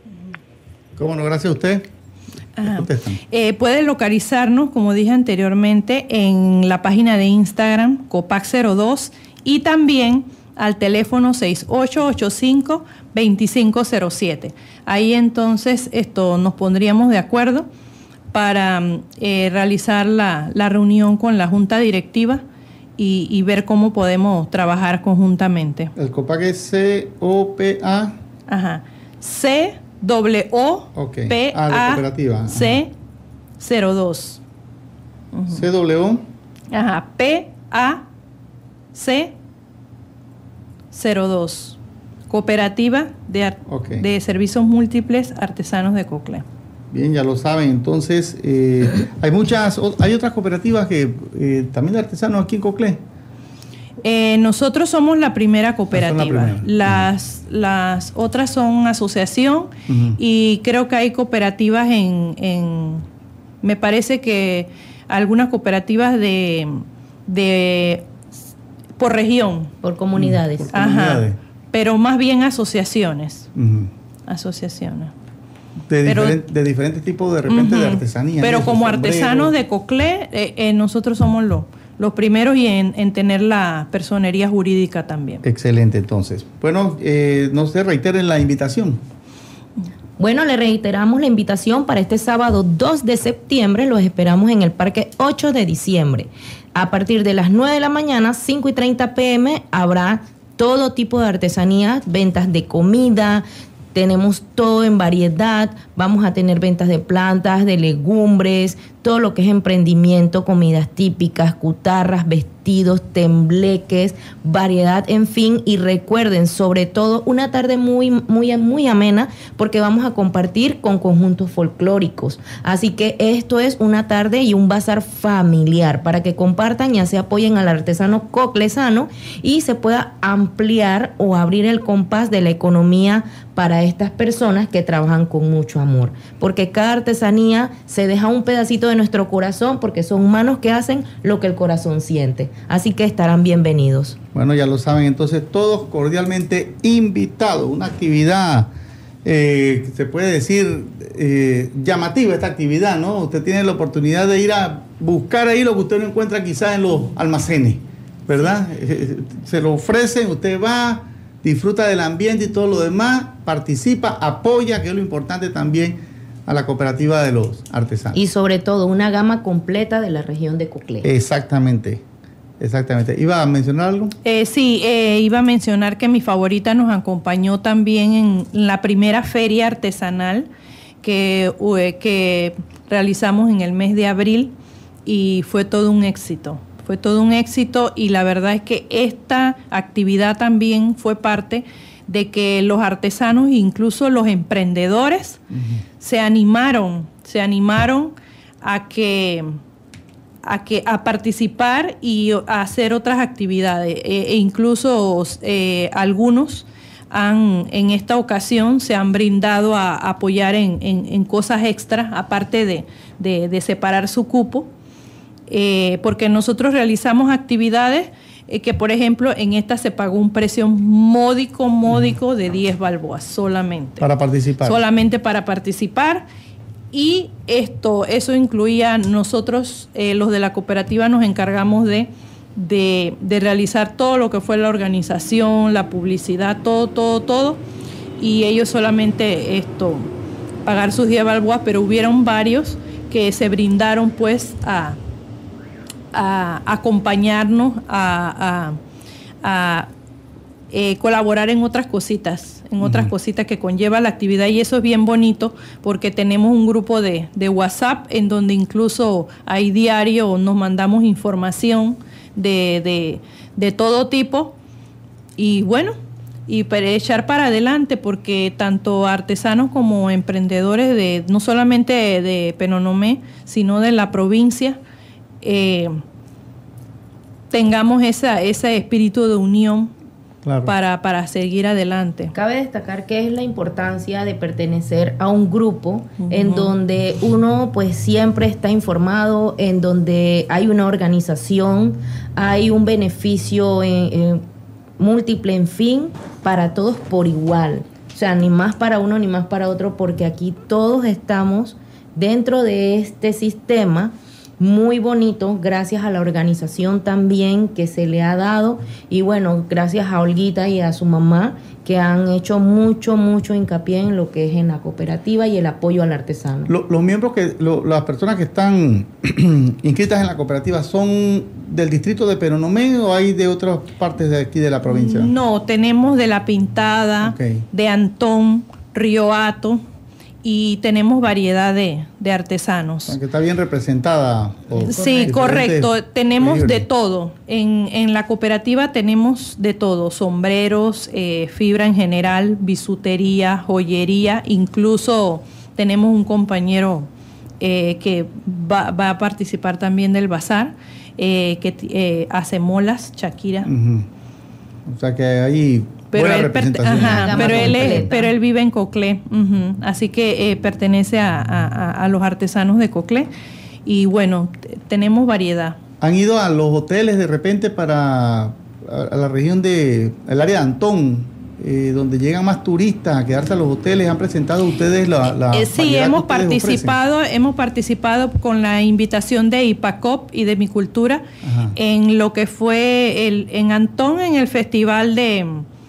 ¿Cómo no? Gracias a usted. Eh, pueden localizarnos, como dije anteriormente, en la página de Instagram, Copac cero dos, y también al teléfono seis ocho ocho cinco, dos cinco cero siete. Ahí entonces esto nos pondríamos de acuerdo para eh, realizar la, la reunión con la junta directiva y, y ver cómo podemos trabajar conjuntamente. El Copac es C O P A. Ajá. C W O P A C cero dos. C W. Ajá. P A C cero dos. Cooperativa de, okay. de Servicios Múltiples Artesanos de Coclé. Bien, ya lo saben. Entonces, eh, hay muchas, hay otras cooperativas que eh, también de artesanos aquí en Coclé. Eh, nosotros somos la primera cooperativa. La primera. Las, uh-huh. las otras son asociación, uh-huh. y creo que hay cooperativas en, en, me parece que algunas cooperativas de, de por región. Por comunidades. Uh-huh. Por comunidades. Ajá. Pero más bien asociaciones. Uh-huh. Asociaciones. De, pero, diferent, de diferentes tipos de repente uh-huh. de artesanía. Pero como artesanos de Coclé, eh, eh, nosotros somos los, los primeros y en, en tener la personería jurídica también. Excelente, entonces. Bueno, eh, no se reiteren la invitación. Bueno, le reiteramos la invitación para este sábado dos de septiembre. Los esperamos en el Parque ocho de diciembre. A partir de las nueve de la mañana, cinco y treinta pm, habrá todo tipo de artesanías, ventas de comida, Tenemos todo en variedad, vamos a tener ventas de plantas, de legumbres, todo lo que es emprendimiento, comidas típicas, cutarras, vestidos, tembleques, variedad, en fin. Y recuerden, sobre todo, una tarde muy, muy, muy amena, porque vamos a compartir con conjuntos folclóricos. Así que esto es una tarde y un bazar familiar para que compartan y así apoyen al artesano coclesano y se pueda ampliar o abrir el compás de la economía para estas personas que trabajan con mucho amor, porque cada artesanía se deja un pedacito de nuestro corazón, porque son manos que hacen lo que el corazón siente. Así que estarán bienvenidos. Bueno, ya lo saben, entonces todos cordialmente invitados. Una actividad, eh, se puede decir, eh, llamativa esta actividad, ¿no? Usted tiene la oportunidad de ir a buscar ahí lo que usted no encuentra quizás en los almacenes, ¿verdad? Eh, se lo ofrecen, usted va, disfruta del ambiente y todo lo demás, participa, apoya, que es lo importante también, a la cooperativa de los artesanos. Y sobre todo, una gama completa de la región de Coclé. Exactamente, exactamente. ¿Iba a mencionar algo? Eh, sí, eh, iba a mencionar que mi favorita nos acompañó también en la primera feria artesanal que, eh, que realizamos en el mes de abril y fue todo un éxito. Fue todo un éxito y la verdad es que esta actividad también fue parte de que los artesanos, incluso los emprendedores, uh-huh. se animaron, se animaron a que, a que a participar y a hacer otras actividades. E, e incluso eh, algunos han, en esta ocasión se han brindado a, a apoyar en, en, en cosas extras, aparte de, de, de separar su cupo. Eh, porque nosotros realizamos actividades eh, que, por ejemplo, en esta se pagó un precio módico, módico de diez balboas solamente. Para participar. Solamente para participar. Y esto, eso incluía nosotros, eh, los de la cooperativa, nos encargamos de, de, de realizar todo lo que fue la organización, la publicidad, todo, todo, todo. Y ellos solamente esto, pagar sus diez balboas, pero hubieron varios que se brindaron pues a... a acompañarnos, a, a, a eh, colaborar en otras cositas, en otras uh-huh. cositas que conlleva la actividad, y eso es bien bonito porque tenemos un grupo de, de WhatsApp en donde incluso hay diario, nos mandamos información de, de, de todo tipo y bueno, y para echar para adelante porque tanto artesanos como emprendedores de no solamente de, de Penonomé, sino de la provincia, Eh, tengamos esa, ese espíritu de unión claro. para, para seguir adelante. Cabe destacar que es la importancia de pertenecer a un grupo uh-huh. en donde uno pues siempre está informado, en donde hay una organización, hay un beneficio en, en, múltiple, en fin, para todos por igual. O sea, ni más para uno ni más para otro, porque aquí todos estamos dentro de este sistema muy bonito, gracias a la organización también que se le ha dado y bueno, gracias a Olguita y a su mamá que han hecho mucho, mucho hincapié en lo que es en la cooperativa y el apoyo al artesano. Lo, los miembros, que lo, las personas que están inscritas en la cooperativa, ¿son del distrito de Penonomé o hay de otras partes de aquí de la provincia? No, tenemos de La Pintada, okay. de Antón, Río Hato, y tenemos variedad de, de artesanos. Aunque está bien representada. Sí, correcto. Tenemos de todo. En, en la cooperativa tenemos de todo. Sombreros, eh, fibra en general, bisutería, joyería. Incluso tenemos un compañero eh, que va, va a participar también del bazar, eh, que eh, hace molas, Shakira. Uh-huh. O sea que ahí... Pero él, ajá, pero, él es, pero él vive en Coclé, uh-huh. así que eh, pertenece a, a, a los artesanos de Coclé y bueno, t- tenemos variedad. ¿Han ido a los hoteles de repente para a, a la región de el área de Antón, eh, donde llegan más turistas a quedarse a los hoteles? ¿Han presentado ustedes la, la eh, sí, hemos participado, ofrecen? hemos participado con la invitación de IPACOP y de Mi Cultura ajá. en lo que fue el, en Antón, en el festival de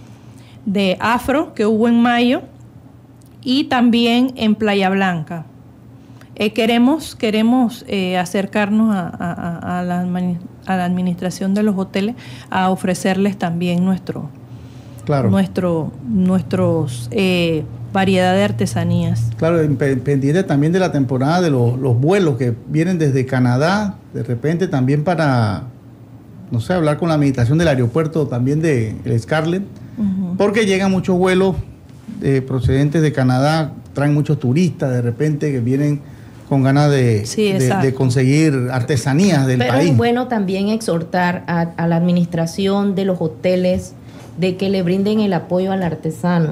de Afro que hubo en mayo y también en Playa Blanca. Eh, queremos queremos eh, acercarnos a, a, a, la, a la administración de los hoteles a ofrecerles también nuestro claro. nuestro, nuestros eh, variedad de artesanías. Claro, pendiente también de la temporada de los, los vuelos que vienen desde Canadá, de repente también para, no sé, hablar con la administración del aeropuerto también de el Scarlett, uh-huh. porque llegan muchos vuelos eh, procedentes de Canadá, traen muchos turistas de repente que vienen con ganas de, sí, de, de conseguir artesanías del Pero país. Pero es bueno también exhortar a, a la administración de los hoteles de que le brinden el apoyo al artesano.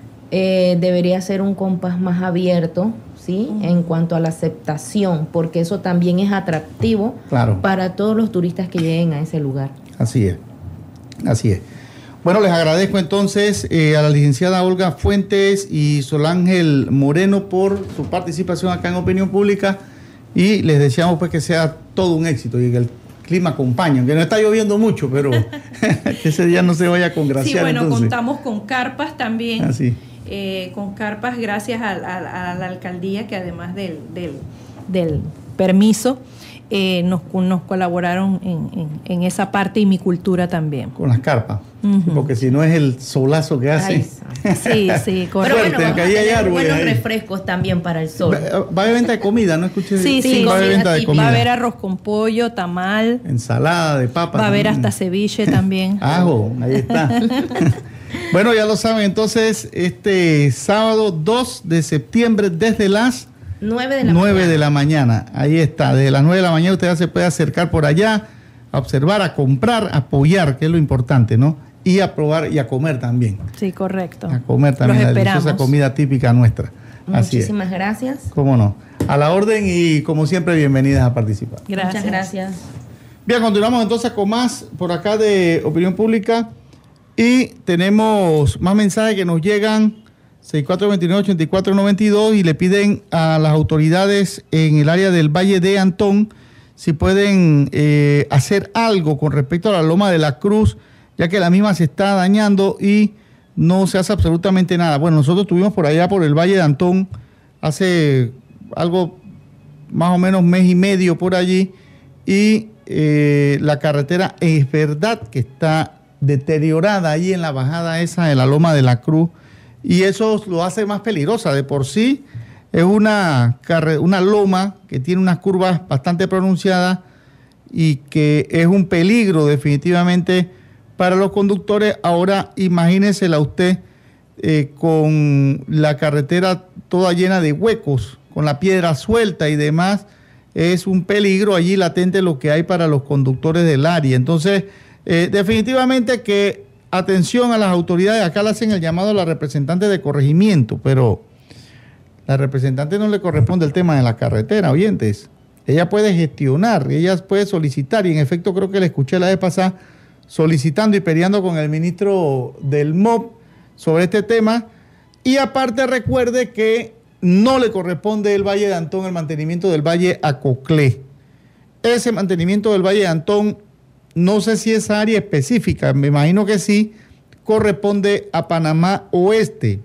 Eh, debería ser un compás más abierto, ¿sí? Uh-huh. En cuanto a la aceptación, porque eso también es atractivo, claro, para todos los turistas que lleguen a ese lugar. Así es, así es. Bueno, les agradezco entonces eh, a la licenciada Olga Fuentes y Solángel Moreno por su participación acá en Opinión Pública y les deseamos pues que sea todo un éxito y que el clima acompañe, aunque no está lloviendo mucho, pero que ese día no se vaya a congraciar. Sí, bueno, entonces. Contamos con carpas también, Así. Eh, con carpas gracias a, a, a la alcaldía que además del, del, del permiso, Eh, nos, nos colaboraron en, en, en esa parte y mi cultura también. Con las carpas, uh-huh. porque si no es el solazo que hace. Ay, sí, sí, correcto. Pero bueno, vamos a tener buenos ahí. refrescos también para el sol. Va, va a haber venta de comida, ¿no escuché? Sí, sí, va a haber venta de comida. Va a haber arroz con pollo, tamal. Ensalada de papas. Va a haber hasta ceviche también. Ajo, ahí está. Bueno, ya lo saben, entonces, este sábado dos de septiembre desde las nueve de la nueve mañana. de la mañana. Ahí está. Desde las nueve de la mañana usted ya se puede acercar por allá, a observar, a comprar, a apoyar, que es lo importante, ¿no? Y a probar y a comer también. Sí, correcto. A comer también Los la esperamos. deliciosa comida típica nuestra. Así Muchísimas es. gracias. Cómo no. A la orden y como siempre bienvenidas a participar. Gracias. Muchas gracias. Bien, continuamos entonces con más por acá de Opinión Pública y tenemos más mensajes que nos llegan. seis cuatro dos nueve, ocho cuatro nueve dos y le piden a las autoridades en el área del Valle de Antón si pueden eh, hacer algo con respecto a la Loma de la Cruz, ya que la misma se está dañando y no se hace absolutamente nada. Bueno, nosotros estuvimos por allá por el Valle de Antón hace algo más o menos mes y medio por allí y eh, la carretera es verdad que está deteriorada ahí en la bajada esa de la Loma de la Cruz. Y eso lo hace más peligrosa. De por sí es una, una loma que tiene unas curvas bastante pronunciadas y que es un peligro definitivamente para los conductores. Ahora imagínesela usted eh, con la carretera toda llena de huecos, con la piedra suelta y demás. Es un peligro allí latente lo que hay para los conductores del área. Entonces, eh, definitivamente que atención a las autoridades, acá le hacen el llamado a la representante de corregimiento, pero la representante no le corresponde el tema de la carretera, oyentes. Ella puede gestionar, ella puede solicitar, y en efecto creo que le escuché la vez pasada solicitando y peleando con el ministro del M O P sobre este tema. Y aparte recuerde que no le corresponde el Valle de Antón, el mantenimiento del Valle a Coclé. Ese mantenimiento del Valle de Antón, no sé si esa área específica, me imagino que sí, corresponde a Panamá Oeste,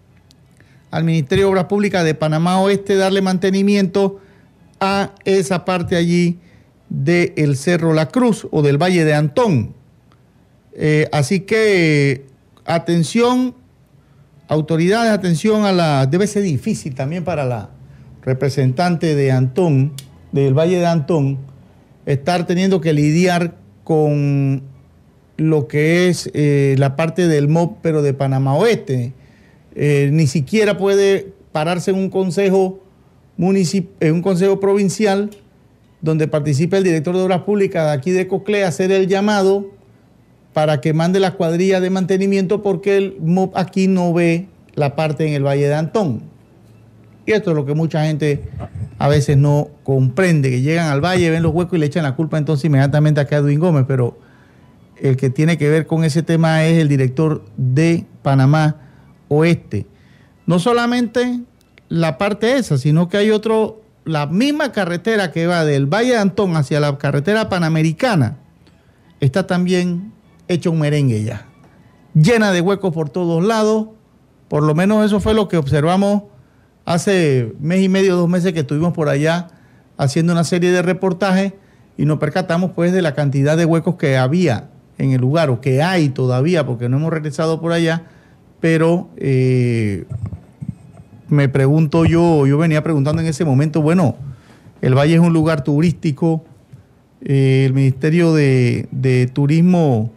al Ministerio de Obras Públicas de Panamá Oeste, darle mantenimiento a esa parte allí del Cerro La Cruz o del Valle de Antón. Eh, así que atención, autoridades, atención a la... Debe ser difícil también para la representante de Antón, del Valle de Antón, estar teniendo que lidiar con lo que es eh, la parte del M O P, pero de Panamá Oeste. Eh, ni siquiera puede pararse en un consejo municip en un consejo provincial donde participe el director de Obras Públicas de aquí de Coclé a hacer el llamado para que mande la cuadrilla de mantenimiento porque el M O P aquí no ve la parte en el Valle de Antón. Y esto es lo que mucha gente a veces no comprende, que llegan al valle, ven los huecos y le echan la culpa entonces inmediatamente a Edwin Gómez, pero el que tiene que ver con ese tema es el director de Panamá Oeste. No solamente la parte esa, sino que hay otro, la misma carretera que va del Valle de Antón hacia la carretera Panamericana, está también hecha un merengue ya, llena de huecos por todos lados. Por lo menos eso fue lo que observamos hace mes y medio, dos meses que estuvimos por allá haciendo una serie de reportajes y nos percatamos pues de la cantidad de huecos que había en el lugar, o que hay todavía, porque no hemos regresado por allá, pero eh, me pregunto yo, yo venía preguntando en ese momento, bueno, el Valle es un lugar turístico, eh, el Ministerio de, de Turismo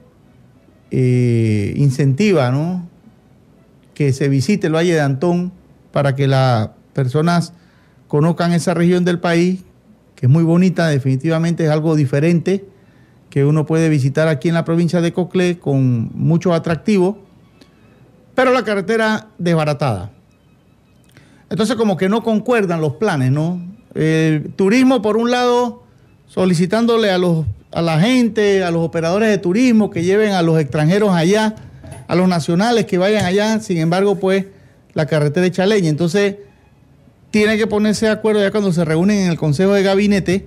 eh, incentiva, ¿no?, que se visite el Valle de Antón para que las personas conozcan esa región del país, que es muy bonita, definitivamente es algo diferente que uno puede visitar aquí en la provincia de Coclé con muchos atractivos, pero la carretera desbaratada. Entonces como que no concuerdan los planes, ¿no? El turismo, por un lado, solicitándole a, los, a la gente, a los operadores de turismo que lleven a los extranjeros allá, a los nacionales que vayan allá, sin embargo, pues, la carretera echa leña. Entonces, tiene que ponerse de acuerdo ya cuando se reúnen en el Consejo de Gabinete,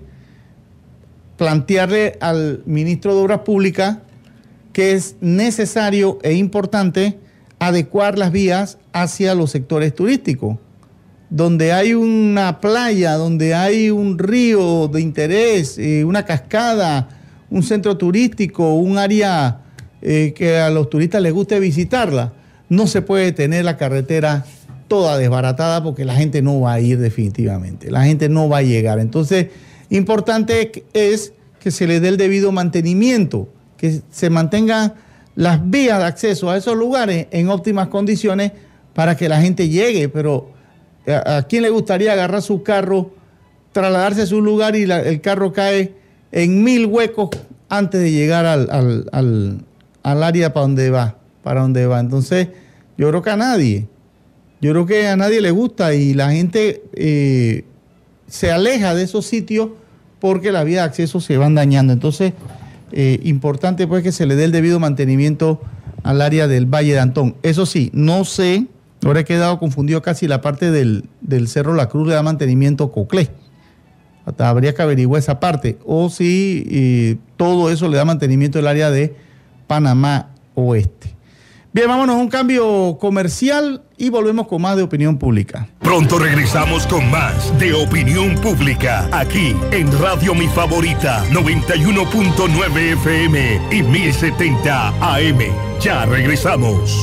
plantearle al ministro de Obras Públicas que es necesario e importante adecuar las vías hacia los sectores turísticos, donde hay una playa, donde hay un río de interés, eh, una cascada, un centro turístico, un área eh, que a los turistas les guste visitarla. No se puede tener la carretera toda desbaratada porque la gente no va a ir definitivamente, la gente no va a llegar. Entonces, importante es que se le dé el debido mantenimiento, que se mantengan las vías de acceso a esos lugares en óptimas condiciones para que la gente llegue. Pero ¿a, a quién le gustaría agarrar su carro, trasladarse a su lugar y la, el carro cae en mil huecos antes de llegar al, al, al, al área para donde va, para donde va? Entonces, yo creo que a nadie, yo creo que a nadie le gusta y la gente eh, se aleja de esos sitios porque las vías de acceso se van dañando. Entonces, eh, importante pues que se le dé el debido mantenimiento al área del Valle de Antón. Eso sí, no sé, ahora he quedado confundido casi la parte del, del Cerro La Cruz le da mantenimiento Coclé. Hasta habría que averiguar esa parte. O si eh, todo eso le da mantenimiento al área de Panamá Oeste. Bien, vámonos a un cambio comercial y volvemos con más de Opinión Pública. Pronto regresamos con más de Opinión Pública, aquí en Radio Mi Favorita, noventa y uno punto nueve F M y mil setenta A M. Ya regresamos.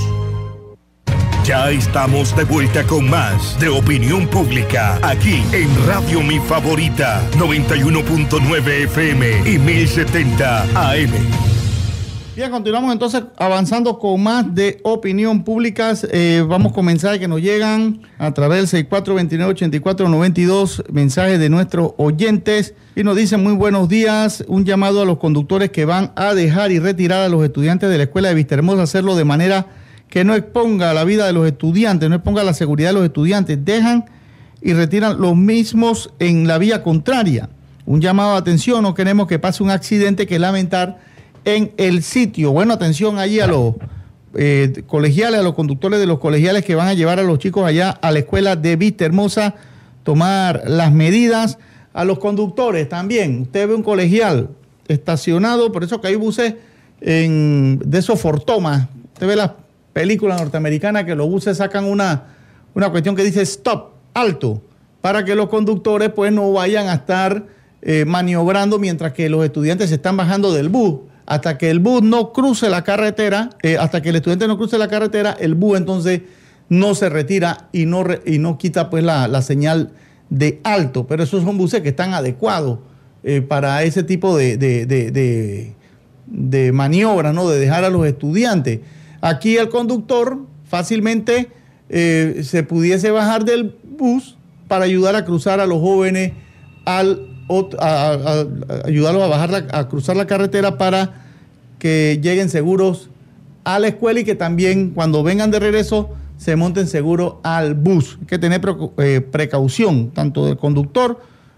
Ya estamos de vuelta con más de Opinión Pública, aquí en Radio Mi Favorita, noventa y uno punto nueve F M y mil setenta A M. Bien, continuamos entonces avanzando con más de Opinión Pública. Eh, vamos con mensajes que nos llegan a través del seis cuatro dos nueve, ocho cuatro nueve dos, mensajes de nuestros oyentes. Y nos dicen muy buenos días, un llamado a los conductores que van a dejar y retirar a los estudiantes de la escuela de Vistahermosa, hacerlo de manera que no exponga la vida de los estudiantes, no exponga la seguridad de los estudiantes. Dejan y retiran los mismos en la vía contraria. Un llamado de atención, no queremos que pase un accidente que lamentar en el sitio. Bueno, atención allí a los eh, colegiales, a los conductores de los colegiales que van a llevar a los chicos allá a la escuela de Vistahermosa, tomar las medidas. A los conductores también, usted ve un colegial estacionado, por eso que hay buses en, de esos fortomas, usted ve las películas norteamericanas que los buses sacan una, una cuestión que dice stop, alto, para que los conductores pues no vayan a estar eh, maniobrando mientras que los estudiantes se están bajando del bus. Hasta que el bus no cruce la carretera, eh, hasta que el estudiante no cruce la carretera, el bus entonces no se retira y no, re, y no quita pues la, la señal de alto. Pero esos son buses que están adecuados eh, para ese tipo de, de, de, de, de maniobras, ¿no? De dejar a los estudiantes. Aquí el conductor fácilmente eh, se pudiese bajar del bus para ayudar a cruzar a los jóvenes al A, a, a ayudarlos a bajar la, a cruzar la carretera para que lleguen seguros a la escuela y que también cuando vengan de regreso se monten seguros al bus. Hay que tener pre, eh, precaución tanto del conductor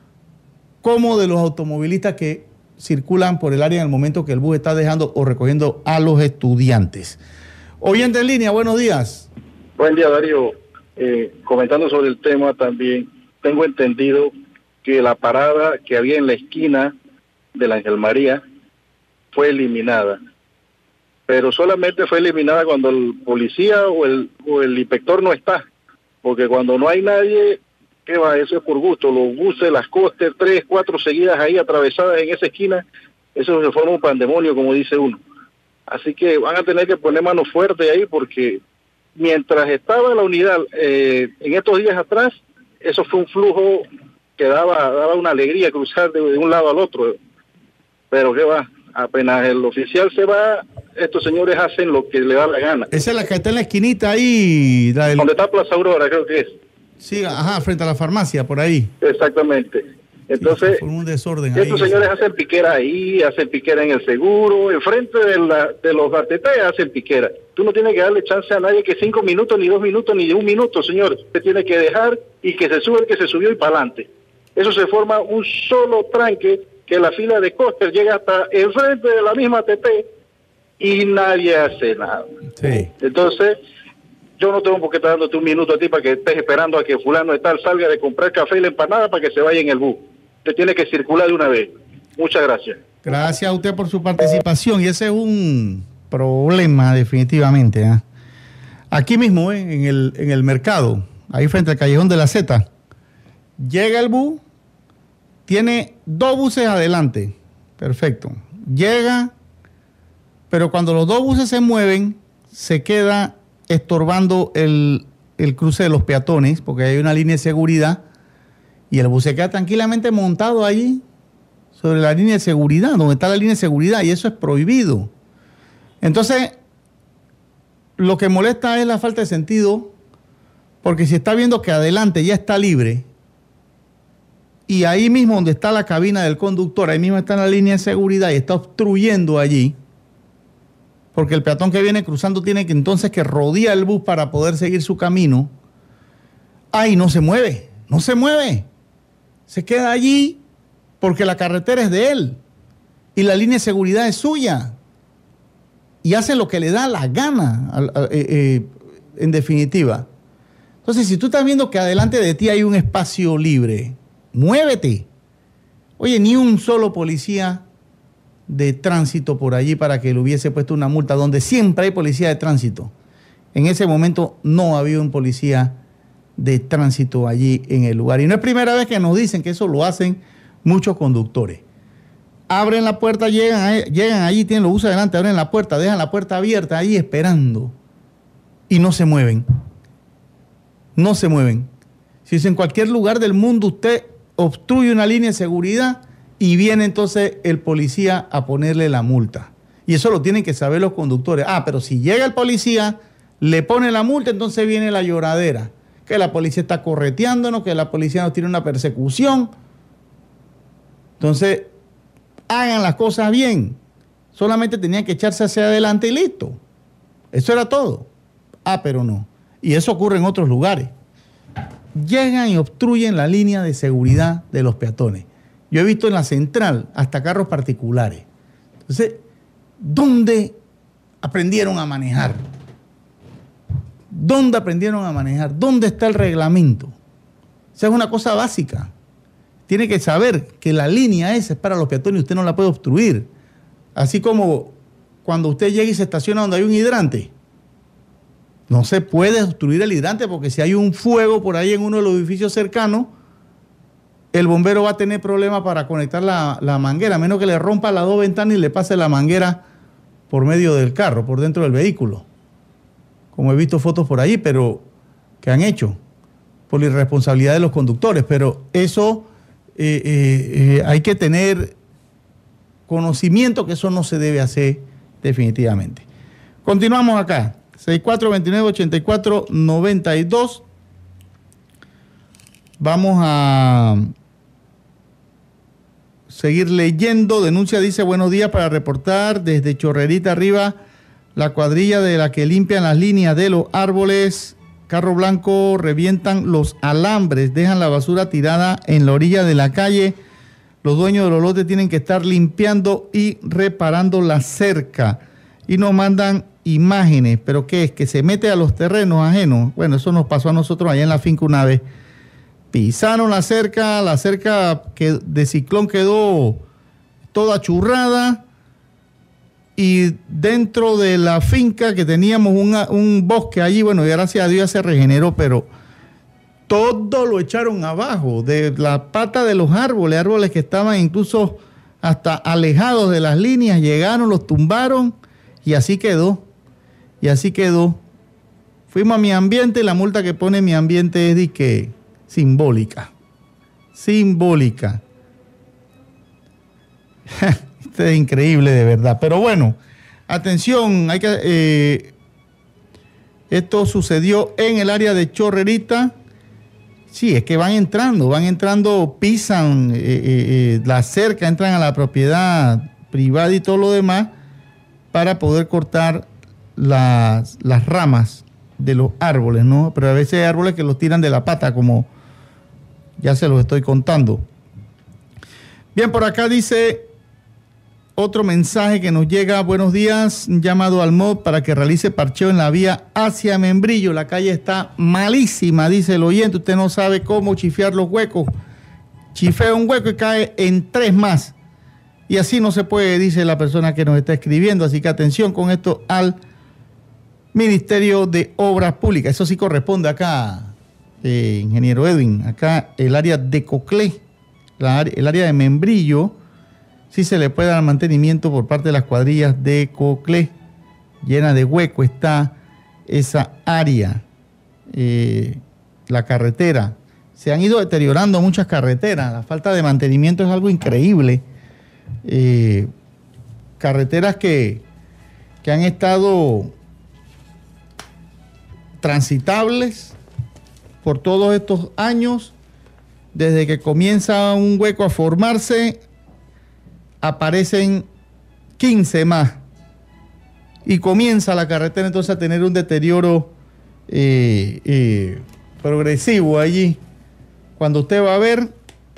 como de los automovilistas que circulan por el área en el momento que el bus está dejando o recogiendo a los estudiantes. Oyente en línea, buenos días. Buen día, Darío. Eh, comentando sobre el tema también, tengo entendido que la parada que había en la esquina de la Ángel María fue eliminada, pero solamente fue eliminada cuando el policía o el, o el inspector no está, porque cuando no hay nadie, ¿qué va? Eso es por gusto, los buses, las costes, tres, cuatro seguidas ahí atravesadas en esa esquina, eso se forma un pandemonio, como dice uno. Así que van a tener que poner mano fuerte ahí, porque mientras estaba la unidad eh, en estos días atrás, eso fue un flujo que daba, daba una alegría cruzar de, de un lado al otro. Pero ¿qué va? Apenas el oficial se va, estos señores hacen lo que le da la gana. Esa es la que está en la esquinita ahí. La del... Donde está Plaza Aurora, creo que es. Sí, ajá, frente a la farmacia, por ahí. Exactamente. Entonces, sí, un desorden estos ahí, señores hacen piquera ahí, hacen piquera en el seguro, enfrente de, la, de los A T T hacen piquera. Tú no tienes que darle chance a nadie que cinco minutos, ni dos minutos, ni un minuto, señor. Usted tiene que dejar y que se sube el que se subió y para adelante. Eso se forma un solo tranque que la fila de coster llega hasta enfrente de la misma A T T y nadie hace nada. Sí. Entonces, yo no tengo por qué estar dándote un minuto a ti para que estés esperando a que fulano de tal salga de comprar café y la empanada para que se vaya en el bus. Usted tiene que circular de una vez. Muchas gracias. Gracias a usted por su participación, y ese es un problema definitivamente, ¿eh? Aquí mismo, ¿eh? en, el, en el mercado, ahí frente al Callejón de la Zeta, llega el bus, tiene dos buses adelante, perfecto, llega, pero cuando los dos buses se mueven, se queda estorbando el, el cruce de los peatones, porque hay una línea de seguridad, y el bus se queda tranquilamente montado allí, sobre la línea de seguridad, donde está la línea de seguridad, y eso es prohibido. Entonces, lo que molesta es la falta de sentido, porque si está viendo que adelante ya está libre, y ahí mismo donde está la cabina del conductor, ahí mismo está la línea de seguridad y está obstruyendo allí, porque el peatón que viene cruzando tiene que entonces que rodear el bus para poder seguir su camino, ahí no se mueve, no se mueve. Se queda allí porque la carretera es de él y la línea de seguridad es suya y hace lo que le da la gana, eh, eh, en definitiva. Entonces, si tú estás viendo que adelante de ti hay un espacio libre, muévete. Oye, ni un solo policía de tránsito por allí para que le hubiese puesto una multa, donde siempre hay policía de tránsito. En ese momento no había un policía de tránsito allí en el lugar. Y no es primera vez que nos dicen que eso lo hacen muchos conductores. Abren la puerta, llegan, llegan allí, tienen los buses adelante, abren la puerta, dejan la puerta abierta ahí esperando y no se mueven. No se mueven. Si es en cualquier lugar del mundo usted obstruye una línea de seguridad y viene entonces el policía a ponerle la multa. Y eso lo tienen que saber los conductores. Ah, pero si llega el policía, le pone la multa, entonces viene la lloradera. Que la policía está correteándonos, que la policía nos tiene una persecución. Entonces, hagan las cosas bien. Solamente tenían que echarse hacia adelante y listo. Eso era todo. Ah, pero no. Y eso ocurre en otros lugares. Llegan y obstruyen la línea de seguridad de los peatones. Yo he visto en la central hasta carros particulares. Entonces, ¿dónde aprendieron a manejar? ¿Dónde aprendieron a manejar? ¿Dónde está el reglamento? Esa es una cosa básica. Tiene que saber que la línea esa es para los peatones y usted no la puede obstruir. Así como cuando usted llega y se estaciona donde hay un hidrante. No se puede obstruir el hidrante porque si hay un fuego por ahí en uno de los edificios cercanos, el bombero va a tener problemas para conectar la, la manguera, a menos que le rompa las dos ventanas y le pase la manguera por medio del carro, por dentro del vehículo. Como he visto fotos por ahí, pero que han hecho por la irresponsabilidad de los conductores. Pero eso eh, eh, eh, hay que tener conocimiento que eso no se debe hacer definitivamente. Continuamos acá. seis cuatro dos nueve, ocho cuatro nueve dos. Vamos a seguir leyendo. Denuncia dice: buenos días, para reportar desde Chorrerita arriba la cuadrilla de la que limpian las líneas de los árboles. Carro blanco, revientan los alambres, dejan la basura tirada en la orilla de la calle. Los dueños de los lotes tienen que estar limpiando y reparando la cerca. Y nos mandan imágenes, pero ¿qué es? Que se mete a los terrenos ajenos. Bueno, eso nos pasó a nosotros allá en la finca una vez. Pisaron la cerca, la cerca que de ciclón quedó toda churrada, y dentro de la finca que teníamos una, un bosque allí, bueno, y gracias a Dios ya se regeneró, pero todo lo echaron abajo, de la pata de los árboles, árboles que estaban incluso hasta alejados de las líneas, llegaron, los tumbaron Y así quedó, y así quedó. Fuimos a Mi Ambiente y la multa que pone Mi Ambiente es de que simbólica, simbólica. Esto es increíble de verdad, pero bueno, atención, hay que... Eh, esto sucedió en el área de Chorrerita. Sí, es que van entrando, van entrando, pisan eh, eh, la cerca, entran a la propiedad privada y todo lo demás para poder cortar las, las ramas de los árboles, ¿no? Pero a veces hay árboles que los tiran de la pata, como ya se los estoy contando. Bien, por acá dice otro mensaje que nos llega. Buenos días, llamado al M O D para que realice parcheo en la vía hacia Membrillo. La calle está malísima, dice el oyente. Usted no sabe cómo chifear los huecos. Chifea un hueco y cae en tres más. Y así no se puede, dice la persona que nos está escribiendo. Así que atención con esto al Ministerio de Obras Públicas. Eso sí corresponde acá, eh, ingeniero Edwin. Acá el área de Coclé, la, el área de Membrillo, sí se le puede dar mantenimiento por parte de las cuadrillas de Coclé. Llena de hueco está esa área. Eh, la carretera. Se han ido deteriorando muchas carreteras. La falta de mantenimiento es algo increíble. Eh, carreteras que, que han estado transitables por todos estos años. Desde que comienza un hueco a formarse, aparecen quince más y comienza la carretera entonces a tener un deterioro eh, eh, progresivo allí. Cuando usted va a ver,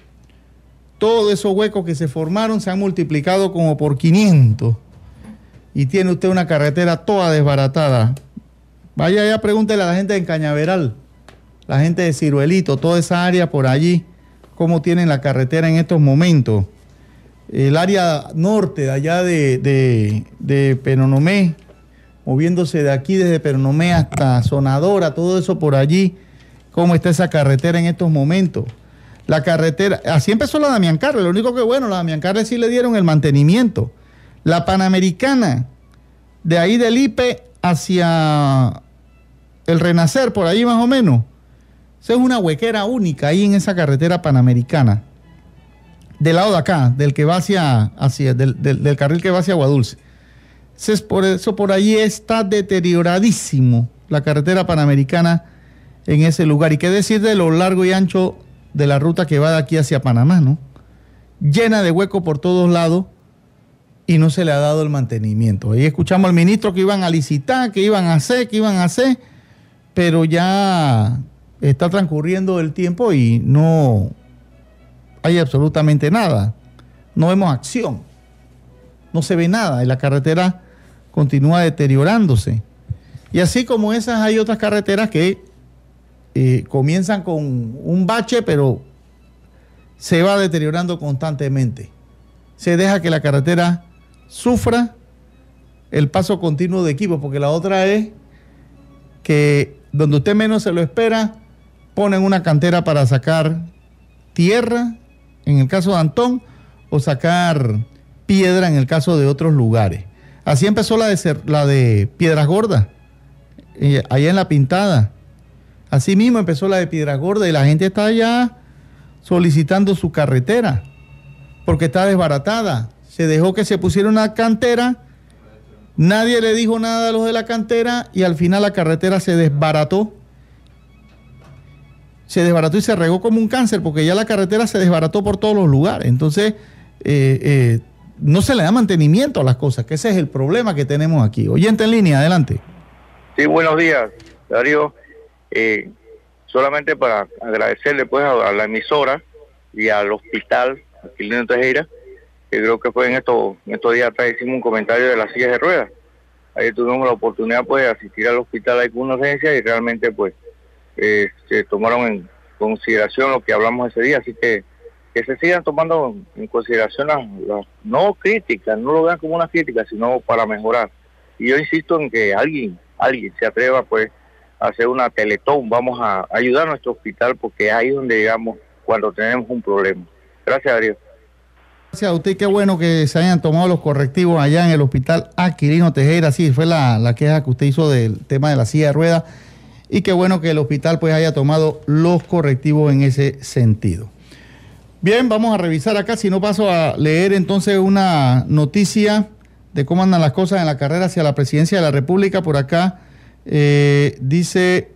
todos esos huecos que se formaron se han multiplicado como por quinientos y tiene usted una carretera toda desbaratada. Vaya allá, pregúntele a la gente de Cañaveral, la gente de Ciruelito, toda esa área por allí, cómo tienen la carretera en estos momentos. El área norte, de allá de, de, de Penonomé, moviéndose de aquí desde Penonomé hasta Sonadora, todo eso por allí, cómo está esa carretera en estos momentos. La carretera, así empezó la Damián Carles, lo único que bueno, la Damián Carles sí le dieron el mantenimiento. La Panamericana, de ahí del I P E hacia el Renacer, por ahí más o menos. Esa es una huequera única ahí en esa carretera Panamericana. Del lado de acá, del que va hacia, hacia del, del, del carril que va hacia Aguadulce. Es por eso por allí está deterioradísimo la carretera Panamericana en ese lugar. Y qué decir de lo largo y ancho de la ruta que va de aquí hacia Panamá, ¿no? Llena de huecos por todos lados y no se le ha dado el mantenimiento. Ahí escuchamos al ministro que iban a licitar, que iban a hacer, que iban a hacer, pero ya está transcurriendo el tiempo y no hay absolutamente nada. No vemos acción. No se ve nada y la carretera continúa deteriorándose. Y así como esas hay otras carreteras que eh, comienzan con un bache, pero se va deteriorando constantemente. Se deja que la carretera sufra el paso continuo de equipos, porque la otra es que donde usted menos se lo espera, ponen una cantera para sacar tierra, en el caso de Antón, o sacar piedra en el caso de otros lugares. Así empezó la de, ser, la de Piedras Gordas, eh, allá en La Pintada. Así mismo empezó la de Piedras Gordas y la gente está allá solicitando su carretera porque está desbaratada. Se dejó que se pusiera una cantera, nadie le dijo nada a los de la cantera y al final la carretera se desbarató. Se desbarató y se regó como un cáncer porque ya la carretera se desbarató por todos los lugares. Entonces, eh, eh, no se le da mantenimiento a las cosas, que ese es el problema que tenemos aquí. Oyente en línea, adelante. Sí, buenos días, Darío. Eh, solamente para agradecerle pues a, a la emisora y al hospital Aquilino Tejera, que creo que fue en estos, en estos días atrás hicimos un comentario de las sillas de ruedas. Ahí tuvimos la oportunidad pues de asistir al hospital ahí con una urgencia y realmente pues eh, se tomaron en consideración lo que hablamos ese día, así que que se sigan tomando en consideración las, las no críticas, no lo vean como una crítica, sino para mejorar. Y yo insisto en que alguien, alguien se atreva pues a hacer una teletón, vamos a ayudar a nuestro hospital porque es ahí donde llegamos cuando tenemos un problema. Gracias, Darío. Gracias a usted, qué bueno que se hayan tomado los correctivos allá en el hospital Aquilino Tejera. Sí, fue la, la queja que usted hizo del tema de la silla de ruedas, y qué bueno que el hospital pues haya tomado los correctivos en ese sentido. Bien, vamos a revisar acá, si no paso a leer entonces una noticia de cómo andan las cosas en la carrera hacia la presidencia de la República. Por acá eh, dice,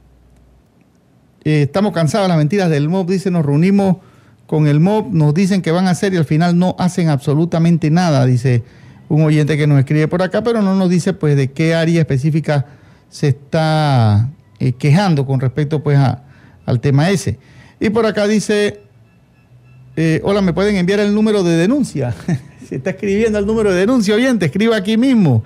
eh, estamos cansados de las mentiras del M O B, dice, nos reunimos con el M O B, nos dicen que van a hacer y al final no hacen absolutamente nada, dice un oyente que nos escribe por acá, pero no nos dice pues de qué área específica se está eh, quejando con respecto pues a, al tema ese. Y por acá dice, eh, hola, ¿me pueden enviar el número de denuncia? Se está escribiendo el número de denuncia, oyente, escriba aquí mismo.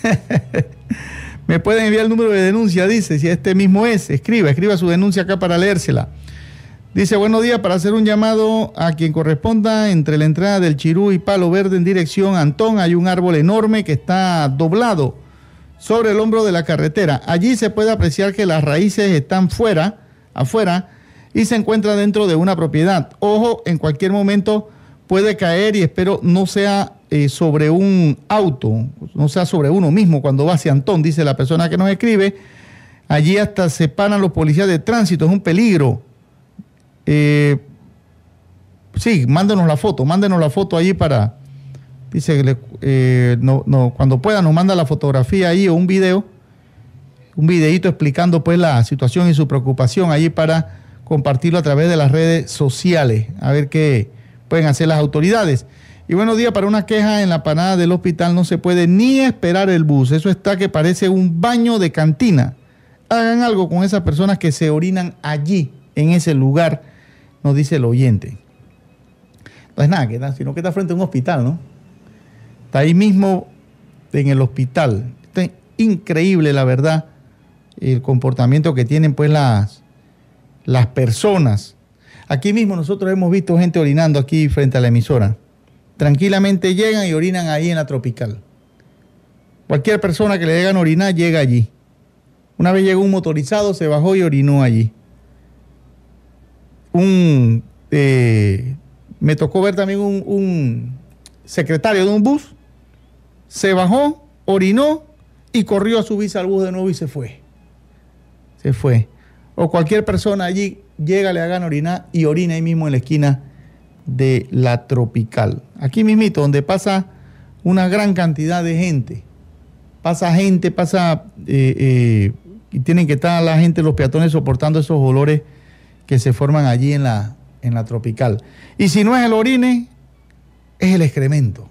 Me pueden enviar el número de denuncia, dice, si este mismo es, escriba, escriba su denuncia acá para leérsela. Dice, buenos días, para hacer un llamado a quien corresponda entre la entrada del Chirú y Palo Verde en dirección Antón, hay un árbol enorme que está doblado sobre el hombro de la carretera. Allí se puede apreciar que las raíces están fuera, afuera, y se encuentra dentro de una propiedad. Ojo, en cualquier momento puede caer y espero no sea eh, sobre un auto, no sea sobre uno mismo cuando va hacia Antón, dice la persona que nos escribe. Allí hasta se paran los policías de tránsito, es un peligro. Eh, sí, mándenos la foto, mándenos la foto allí para, dice, eh, no, no, cuando pueda nos manda la fotografía ahí o un video, un videíto explicando pues la situación y su preocupación allí para compartirlo a través de las redes sociales, a ver qué pueden hacer las autoridades. Y buenos días, para una queja en la parada del hospital no se puede ni esperar el bus, eso está que parece un baño de cantina. Hagan algo con esas personas que se orinan allí, en ese lugar, nos dice el oyente. No es nada, que está, sino que está frente a un hospital, ¿no? Está ahí mismo en el hospital. Está increíble, la verdad, el comportamiento que tienen pues las, las personas. Aquí mismo nosotros hemos visto gente orinando aquí frente a la emisora. Tranquilamente llegan y orinan ahí en la Tropical. Cualquier persona que le dejan orinar llega allí. Una vez llegó un motorizado, se bajó y orinó allí. Un, eh, me tocó ver también un, un secretario de un bus, se bajó, orinó y corrió a subirse al bus de nuevo y se fue. Se fue. O cualquier persona allí llega, le hagan orinar y orina ahí mismo en la esquina de la Tropical. Aquí mismito, donde pasa una gran cantidad de gente. Pasa gente, pasa... Eh, eh, y tienen que estar la gente, los peatones, soportando esos olores que se forman allí en la, en la Tropical. Y si no es el orine, es el excremento.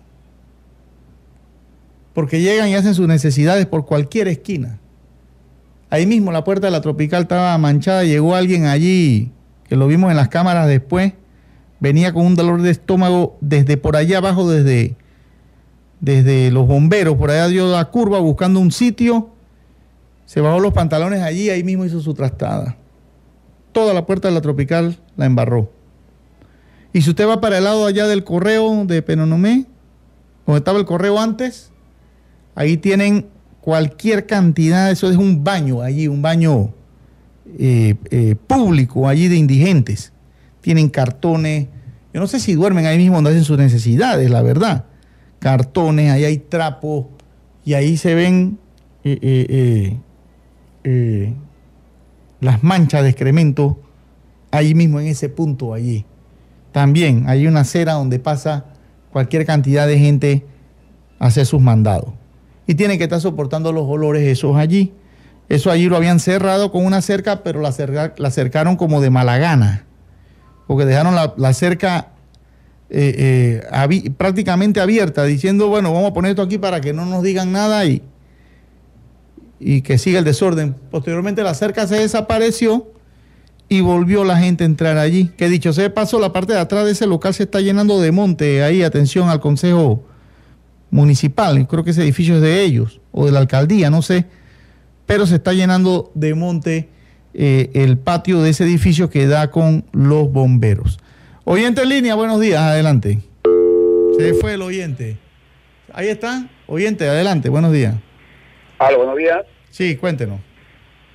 Porque llegan y hacen sus necesidades por cualquier esquina. Ahí mismo la puerta de la Tropical estaba manchada, llegó alguien allí, que lo vimos en las cámaras después, venía con un dolor de estómago desde por allá abajo, desde, desde los bomberos, por allá dio la curva buscando un sitio, se bajó los pantalones allí, ahí mismo hizo su trastada. Toda la puerta de la Tropical la embarró. Y si usted va para el lado allá del correo de Penonomé, donde estaba el correo antes, ahí tienen cualquier cantidad, eso es un baño allí, un baño eh, eh, público allí de indigentes. Tienen cartones, yo no sé si duermen ahí mismo donde hacen sus necesidades, la verdad. Cartones, ahí hay trapos, y ahí se ven eh, eh, eh, eh, las manchas de excremento ahí mismo en ese punto allí. También hay una acera donde pasa cualquier cantidad de gente a hacer sus mandados. Y tienen que estar soportando los olores esos allí. Eso allí lo habían cerrado con una cerca, pero la, cerca, la cercaron como de mala gana. Porque dejaron la, la cerca eh, eh, abi, prácticamente abierta, diciendo, bueno, vamos a poner esto aquí para que no nos digan nada y, y que siga el desorden. Posteriormente la cerca se desapareció y volvió la gente a entrar allí. Que dicho sea de paso, la parte de atrás de ese local se está llenando de monte. Ahí, atención al Consejo Municipal, creo que ese edificio es de ellos, o de la alcaldía, no sé, pero se está llenando de monte eh, el patio de ese edificio que da con los bomberos. Oyente en línea, buenos días, adelante. Se fue el oyente. Ahí está, oyente, adelante, buenos días. Hola, buenos días. Sí, cuéntenos.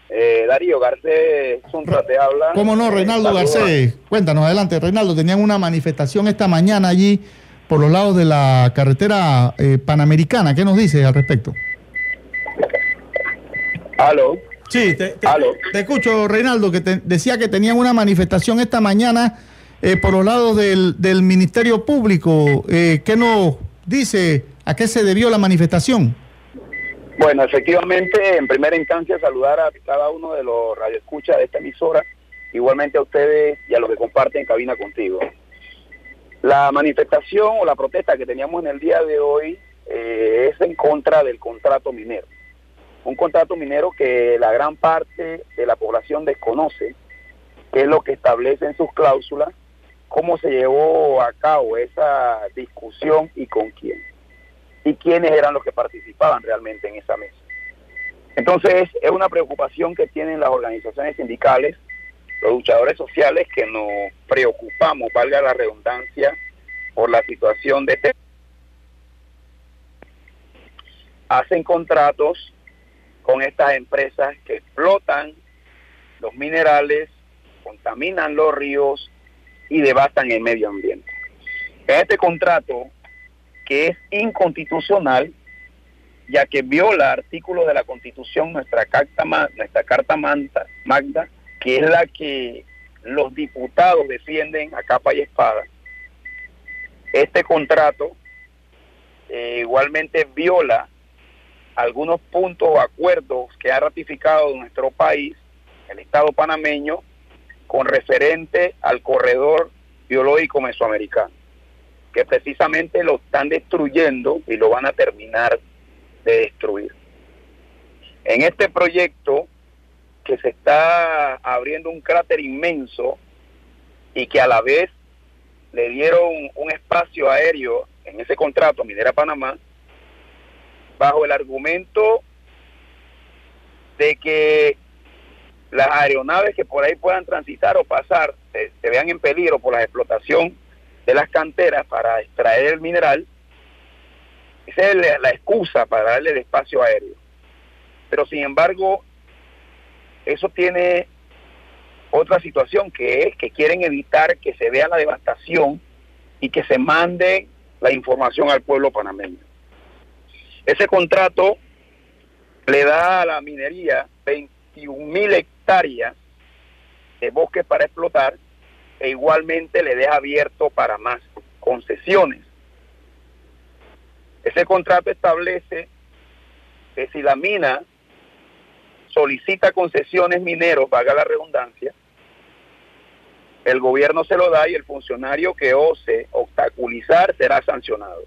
Eh, Darío Garcés Suntra te habla. ¿Cómo no, Reinaldo eh, Garcés? Cuéntanos, adelante. Reinaldo, tenían una manifestación esta mañana allí por los lados de la carretera eh, panamericana. ¿Qué nos dices al respecto? ¿Aló? Sí, te, te, ¿Aló? te escucho, Reinaldo, que te decía que tenían una manifestación esta mañana eh, por los lados del, del Ministerio Público. Eh, ¿Qué nos dice? ¿A qué se debió la manifestación? Bueno, efectivamente, en primera instancia, saludar a cada uno de los radioescuchas de esta emisora, igualmente a ustedes y a los que comparten cabina contigo. La manifestación o la protesta que teníamos en el día de hoy eh, es en contra del contrato minero. Un contrato minero que la gran parte de la población desconoce, qué es lo que establece en sus cláusulas, cómo se llevó a cabo esa discusión y con quién. Y quiénes eran los que participaban realmente en esa mesa. Entonces, es una preocupación que tienen las organizaciones sindicales, los luchadores sociales, que nos preocupamos, valga la redundancia, por la situación de este. Hacen contratos con estas empresas que explotan los minerales, contaminan los ríos y devastan el medio ambiente. En este contrato, que es inconstitucional, ya que viola artículos de la Constitución, nuestra carta, nuestra carta magna, que es la que los diputados defienden a capa y espada. Este contrato eh, igualmente viola algunos puntos o acuerdos que ha ratificado nuestro país, el Estado panameño, con referente al corredor biológico mesoamericano, que precisamente lo están destruyendo y lo van a terminar de destruir. En este proyecto, que se está abriendo un cráter inmenso y que a la vez le dieron un espacio aéreo en ese contrato a Minera Panamá, bajo el argumento de que las aeronaves que por ahí puedan transitar o pasar se, se vean en peligro por la explotación de las canteras para extraer el mineral. Esa es la, la excusa para darle el espacio aéreo. Pero sin embargo, eso tiene otra situación, que es que quieren evitar que se vea la devastación y que se mande la información al pueblo panameño. Ese contrato le da a la minería veintiún mil hectáreas de bosques para explotar, e igualmente le deja abierto para más concesiones. Ese contrato establece que si la mina solicita concesiones mineros, valga la redundancia, el gobierno se lo da y el funcionario que ose obstaculizar será sancionado.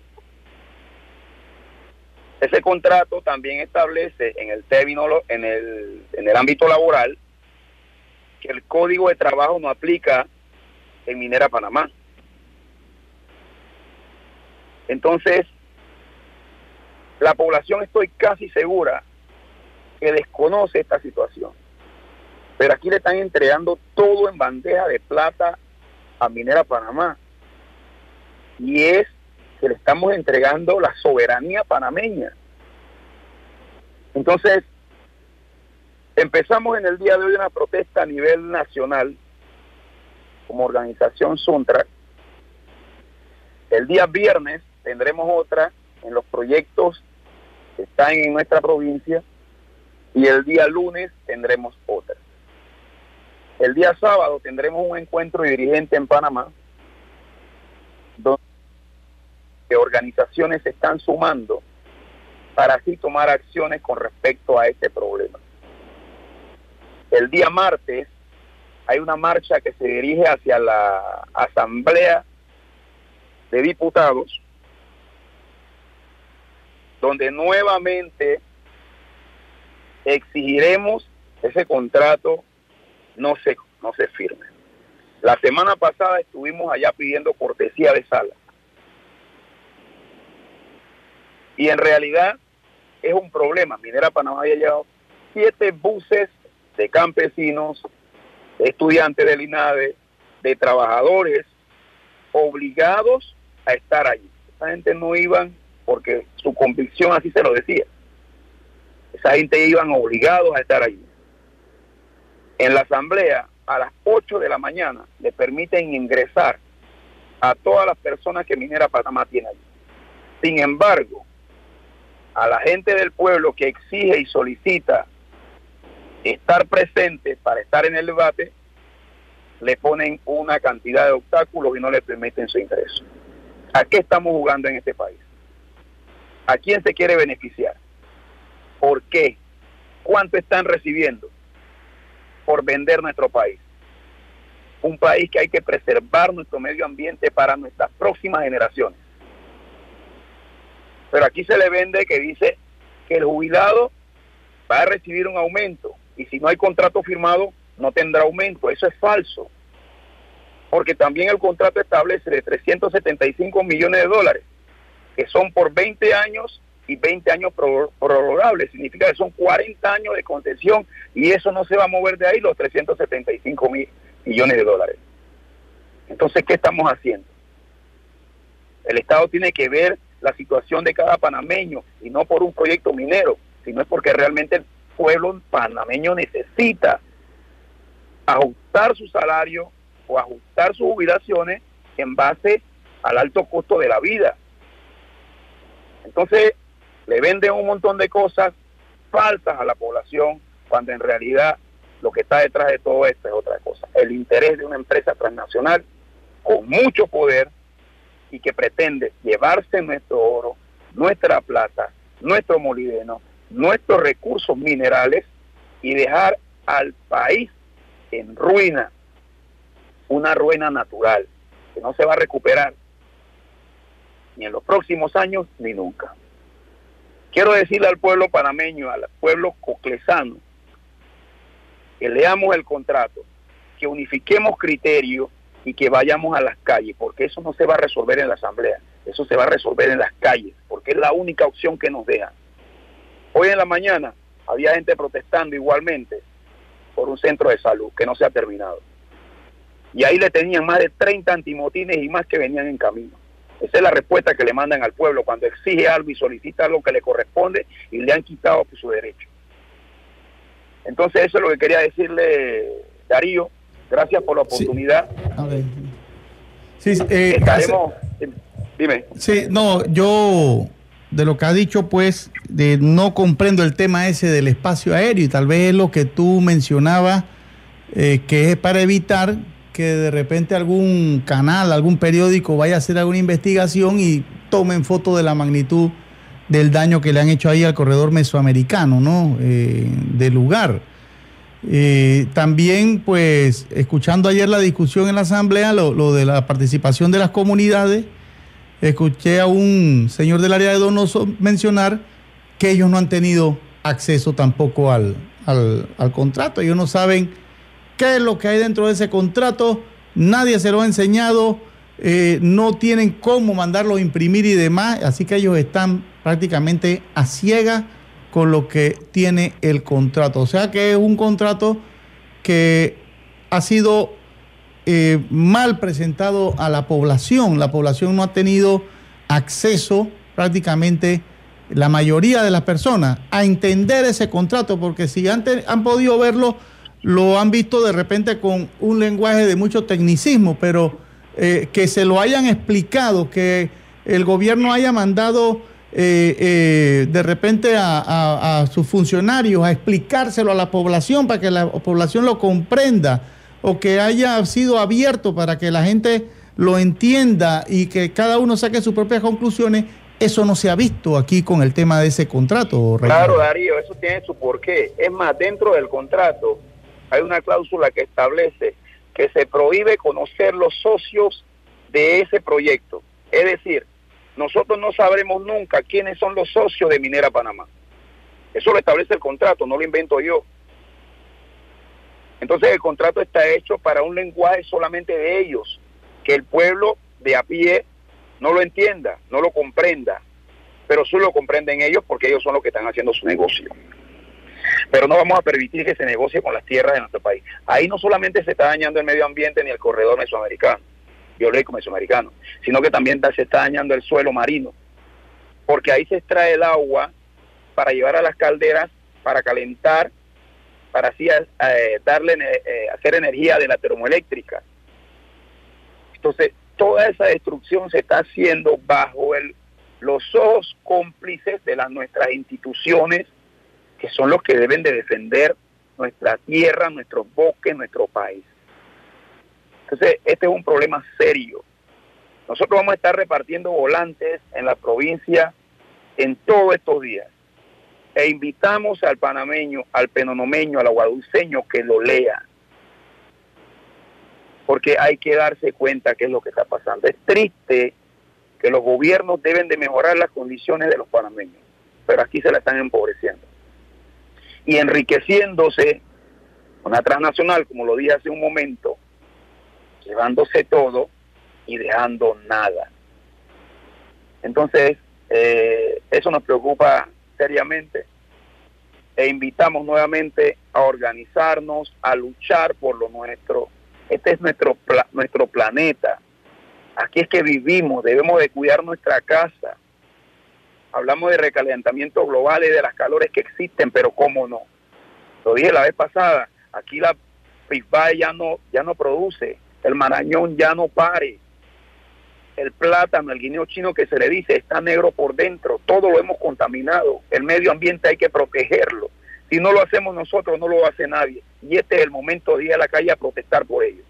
Ese contrato también establece en el término, en el, en el ámbito laboral, que el Código de Trabajo no aplica en Minera Panamá. Entonces, la población, estoy casi segura, que desconoce esta situación. Pero aquí le están entregando todo en bandeja de plata a Minera Panamá. Y es que le estamos entregando la soberanía panameña. Entonces, empezamos en el día de hoy una protesta a nivel nacional como organización Suntra. El día viernes tendremos otra en los proyectos que están en nuestra provincia y el día lunes tendremos otra. El día sábado tendremos un encuentro de dirigentes en Panamá donde organizaciones se están sumando para así tomar acciones con respecto a este problema. El día martes hay una marcha que se dirige hacia la Asamblea de Diputados, donde nuevamente exigiremos ese contrato no se, no se firme. La semana pasada estuvimos allá pidiendo cortesía de sala. Y en realidad es un problema. Minera Panamá había llevado siete buses de campesinos, de estudiantes del INADE, de trabajadores, obligados a estar allí. Esa gente no iban porque su convicción así se lo decía. Esa gente iban obligados a estar allí. En la asamblea, a las ocho de la mañana, le permiten ingresar a todas las personas que Minera Panamá tiene allí. Sin embargo, a la gente del pueblo que exige y solicita estar presente para estar en el debate, le ponen una cantidad de obstáculos y no le permiten su ingreso. ¿A qué estamos jugando en este país? ¿A quién se quiere beneficiar? ¿Por qué? ¿Cuánto están recibiendo por vender nuestro país? Un país que hay que preservar nuestro medio ambiente para nuestras próximas generaciones. Pero aquí se le vende que dice que el jubilado va a recibir un aumento y si no hay contrato firmado no tendrá aumento. Eso es falso, porque también el contrato establece de trescientos setenta y cinco millones de dólares, que son por veinte años y veinte años prorrogables. Significa que son cuarenta años de concesión y eso no se va a mover de ahí, los trescientos setenta y cinco mil millones de dólares. Entonces, ¿qué estamos haciendo? El Estado tiene que ver la situación de cada panameño y no por un proyecto minero, sino es porque realmente el pueblo panameño necesita ajustar su salario o ajustar sus jubilaciones en base al alto costo de la vida. Entonces le venden un montón de cosas falsas a la población cuando en realidad lo que está detrás de todo esto es otra cosa, el interés de una empresa transnacional con mucho poder y que pretende llevarse nuestro oro, nuestra plata, nuestro molibdeno, nuestros recursos minerales y dejar al país en ruina, una ruina natural que no se va a recuperar ni en los próximos años ni nunca. Quiero decirle al pueblo panameño, al pueblo coclesano, que leamos el contrato, que unifiquemos criterios y que vayamos a las calles, porque eso no se va a resolver en la asamblea, eso se va a resolver en las calles, porque es la única opción que nos dejan. Hoy en la mañana había gente protestando igualmente por un centro de salud que no se ha terminado. Y ahí le tenían más de treinta antimotines y más que venían en camino. Esa es la respuesta que le mandan al pueblo cuando exige algo y solicita algo que le corresponde y le han quitado su derecho. Entonces eso es lo que quería decirle, Darío. Gracias por la oportunidad. Sí, sí eh, Estaremos... Dime. Sí, no, yo de lo que ha dicho, pues, de no comprendo el tema ese del espacio aéreo y tal vez es lo que tú mencionabas, eh, que es para evitar que de repente algún canal, algún periódico vaya a hacer alguna investigación y tomen foto de la magnitud del daño que le han hecho ahí al corredor mesoamericano, ¿no? Eh, del lugar. Eh, también, pues, escuchando ayer la discusión en la asamblea, lo, lo de la participación de las comunidades, escuché a un señor del área de Donoso mencionar que ellos no han tenido acceso tampoco al, al, al contrato. Ellos no saben qué es lo que hay dentro de ese contrato, nadie se lo ha enseñado, eh, no tienen cómo mandarlo a imprimir y demás, así que ellos están prácticamente a ciegas con lo que tiene el contrato. O sea que es un contrato que ha sido eh, mal presentado a la población. La población no ha tenido acceso, prácticamente la mayoría de las personas, a entender ese contrato, porque si antes han podido verlo, lo han visto de repente con un lenguaje de mucho tecnicismo, pero eh, que se lo hayan explicado, que el gobierno haya mandado eh, eh, de repente a, a, a sus funcionarios a explicárselo a la población para que la población lo comprenda, o que haya sido abierto para que la gente lo entienda y que cada uno saque sus propias conclusiones. Eso no se ha visto aquí con el tema de ese contrato. Claro, Darío, eso tiene su porqué. Es más, dentro del contrato hay una cláusula que establece que se prohíbe conocer los socios de ese proyecto. Es decir, nosotros no sabremos nunca quiénes son los socios de Minera Panamá. Eso lo establece el contrato, no lo invento yo. Entonces el contrato está hecho para un lenguaje solamente de ellos, que el pueblo de a pie no lo entienda, no lo comprenda, pero solo lo comprenden ellos porque ellos son los que están haciendo su negocio. Pero no vamos a permitir que se negocie con las tierras de nuestro país. Ahí no solamente se está dañando el medio ambiente ni el corredor mesoamericano, biológico mesoamericano, sino que también se está dañando el suelo marino, porque ahí se extrae el agua para llevar a las calderas, para calentar para así eh, darle, eh, hacer energía de la termoeléctrica. Entonces, toda esa destrucción se está haciendo bajo el, los ojos cómplices de las, nuestras instituciones, que son los que deben de defender nuestra tierra, nuestros bosques, nuestro país. Entonces, este es un problema serio. Nosotros vamos a estar repartiendo volantes en la provincia en todos estos días. E invitamos al panameño, al penonomeño, al aguadulceño que lo lea. Porque hay que darse cuenta qué es lo que está pasando. Es triste que los gobiernos deben de mejorar las condiciones de los panameños, pero aquí se la están empobreciendo. Y enriqueciéndose una transnacional, como lo dije hace un momento, llevándose todo y dejando nada. Entonces, eh, eso nos preocupa seriamente e invitamos nuevamente a organizarnos, a luchar por lo nuestro. Este es nuestro, pla nuestro planeta. Aquí es que vivimos, debemos de cuidar nuestra casa. Hablamos de recalentamiento global y de las calores que existen, pero cómo no. Lo dije la vez pasada, aquí la Fisbay ya no, ya no produce, el marañón ya no pare, el plátano, el guineo chino que se le dice está negro por dentro, todo lo hemos contaminado, el medio ambiente hay que protegerlo. Si no lo hacemos nosotros, no lo hace nadie. Y este es el momento de ir a la calle a protestar por ello.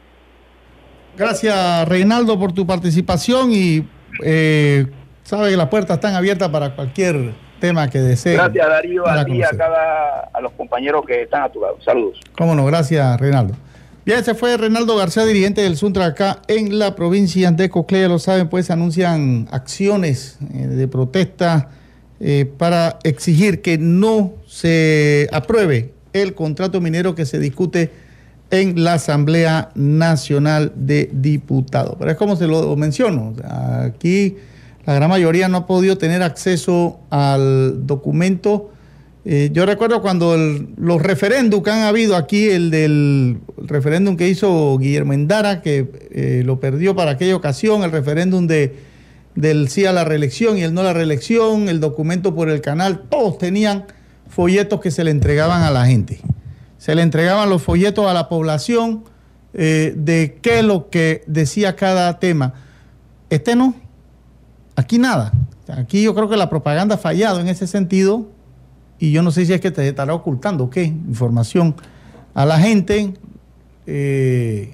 Gracias, Reinaldo, por tu participación y eh, sabe que las puertas están abiertas para cualquier tema que desee. Gracias, Darío, a ti, a, cada, a los compañeros que están a tu lado. Saludos. Cómo no, gracias, Reinaldo. Bien, ese fue Reinaldo García, dirigente del Suntra acá en la provincia de Coclé. Ya lo saben, pues anuncian acciones eh, de protesta eh, para exigir que no se apruebe el contrato minero que se discute en la Asamblea Nacional de Diputados. Pero es como se lo menciono, aquí la gran mayoría no ha podido tener acceso al documento. Eh, yo recuerdo cuando el, los referéndums que han habido aquí, el del el referéndum que hizo Guillermo Endara, que eh, lo perdió para aquella ocasión, el referéndum de, del sí a la reelección y el no a la reelección, el documento por el canal, todos tenían folletos que se le entregaban a la gente. Se le entregaban los folletos a la población eh, de qué es lo que decía cada tema. Este no, aquí nada. Aquí yo creo que la propaganda ha fallado en ese sentido y yo no sé si es que te estará ocultando qué información a la gente eh,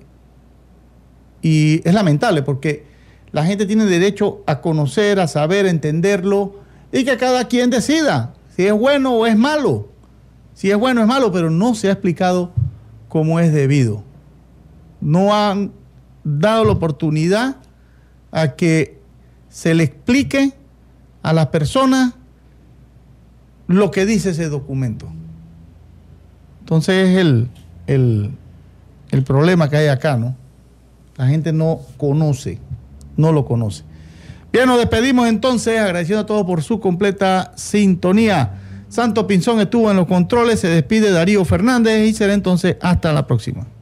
y es lamentable porque la gente tiene derecho a conocer, a saber, a entenderlo y que cada quien decida si es bueno o es malo. Si es bueno o es malo, pero no se ha explicado cómo es debido. No han dado la oportunidad a que se le explique a las personas lo que dice ese documento. Entonces es el, el, el problema que hay acá, ¿no? La gente no conoce, no lo conoce. Bien, nos despedimos entonces, agradeciendo a todos por su completa sintonía. Santo Pinzón estuvo en los controles, se despide Darío Fernández y será entonces hasta la próxima.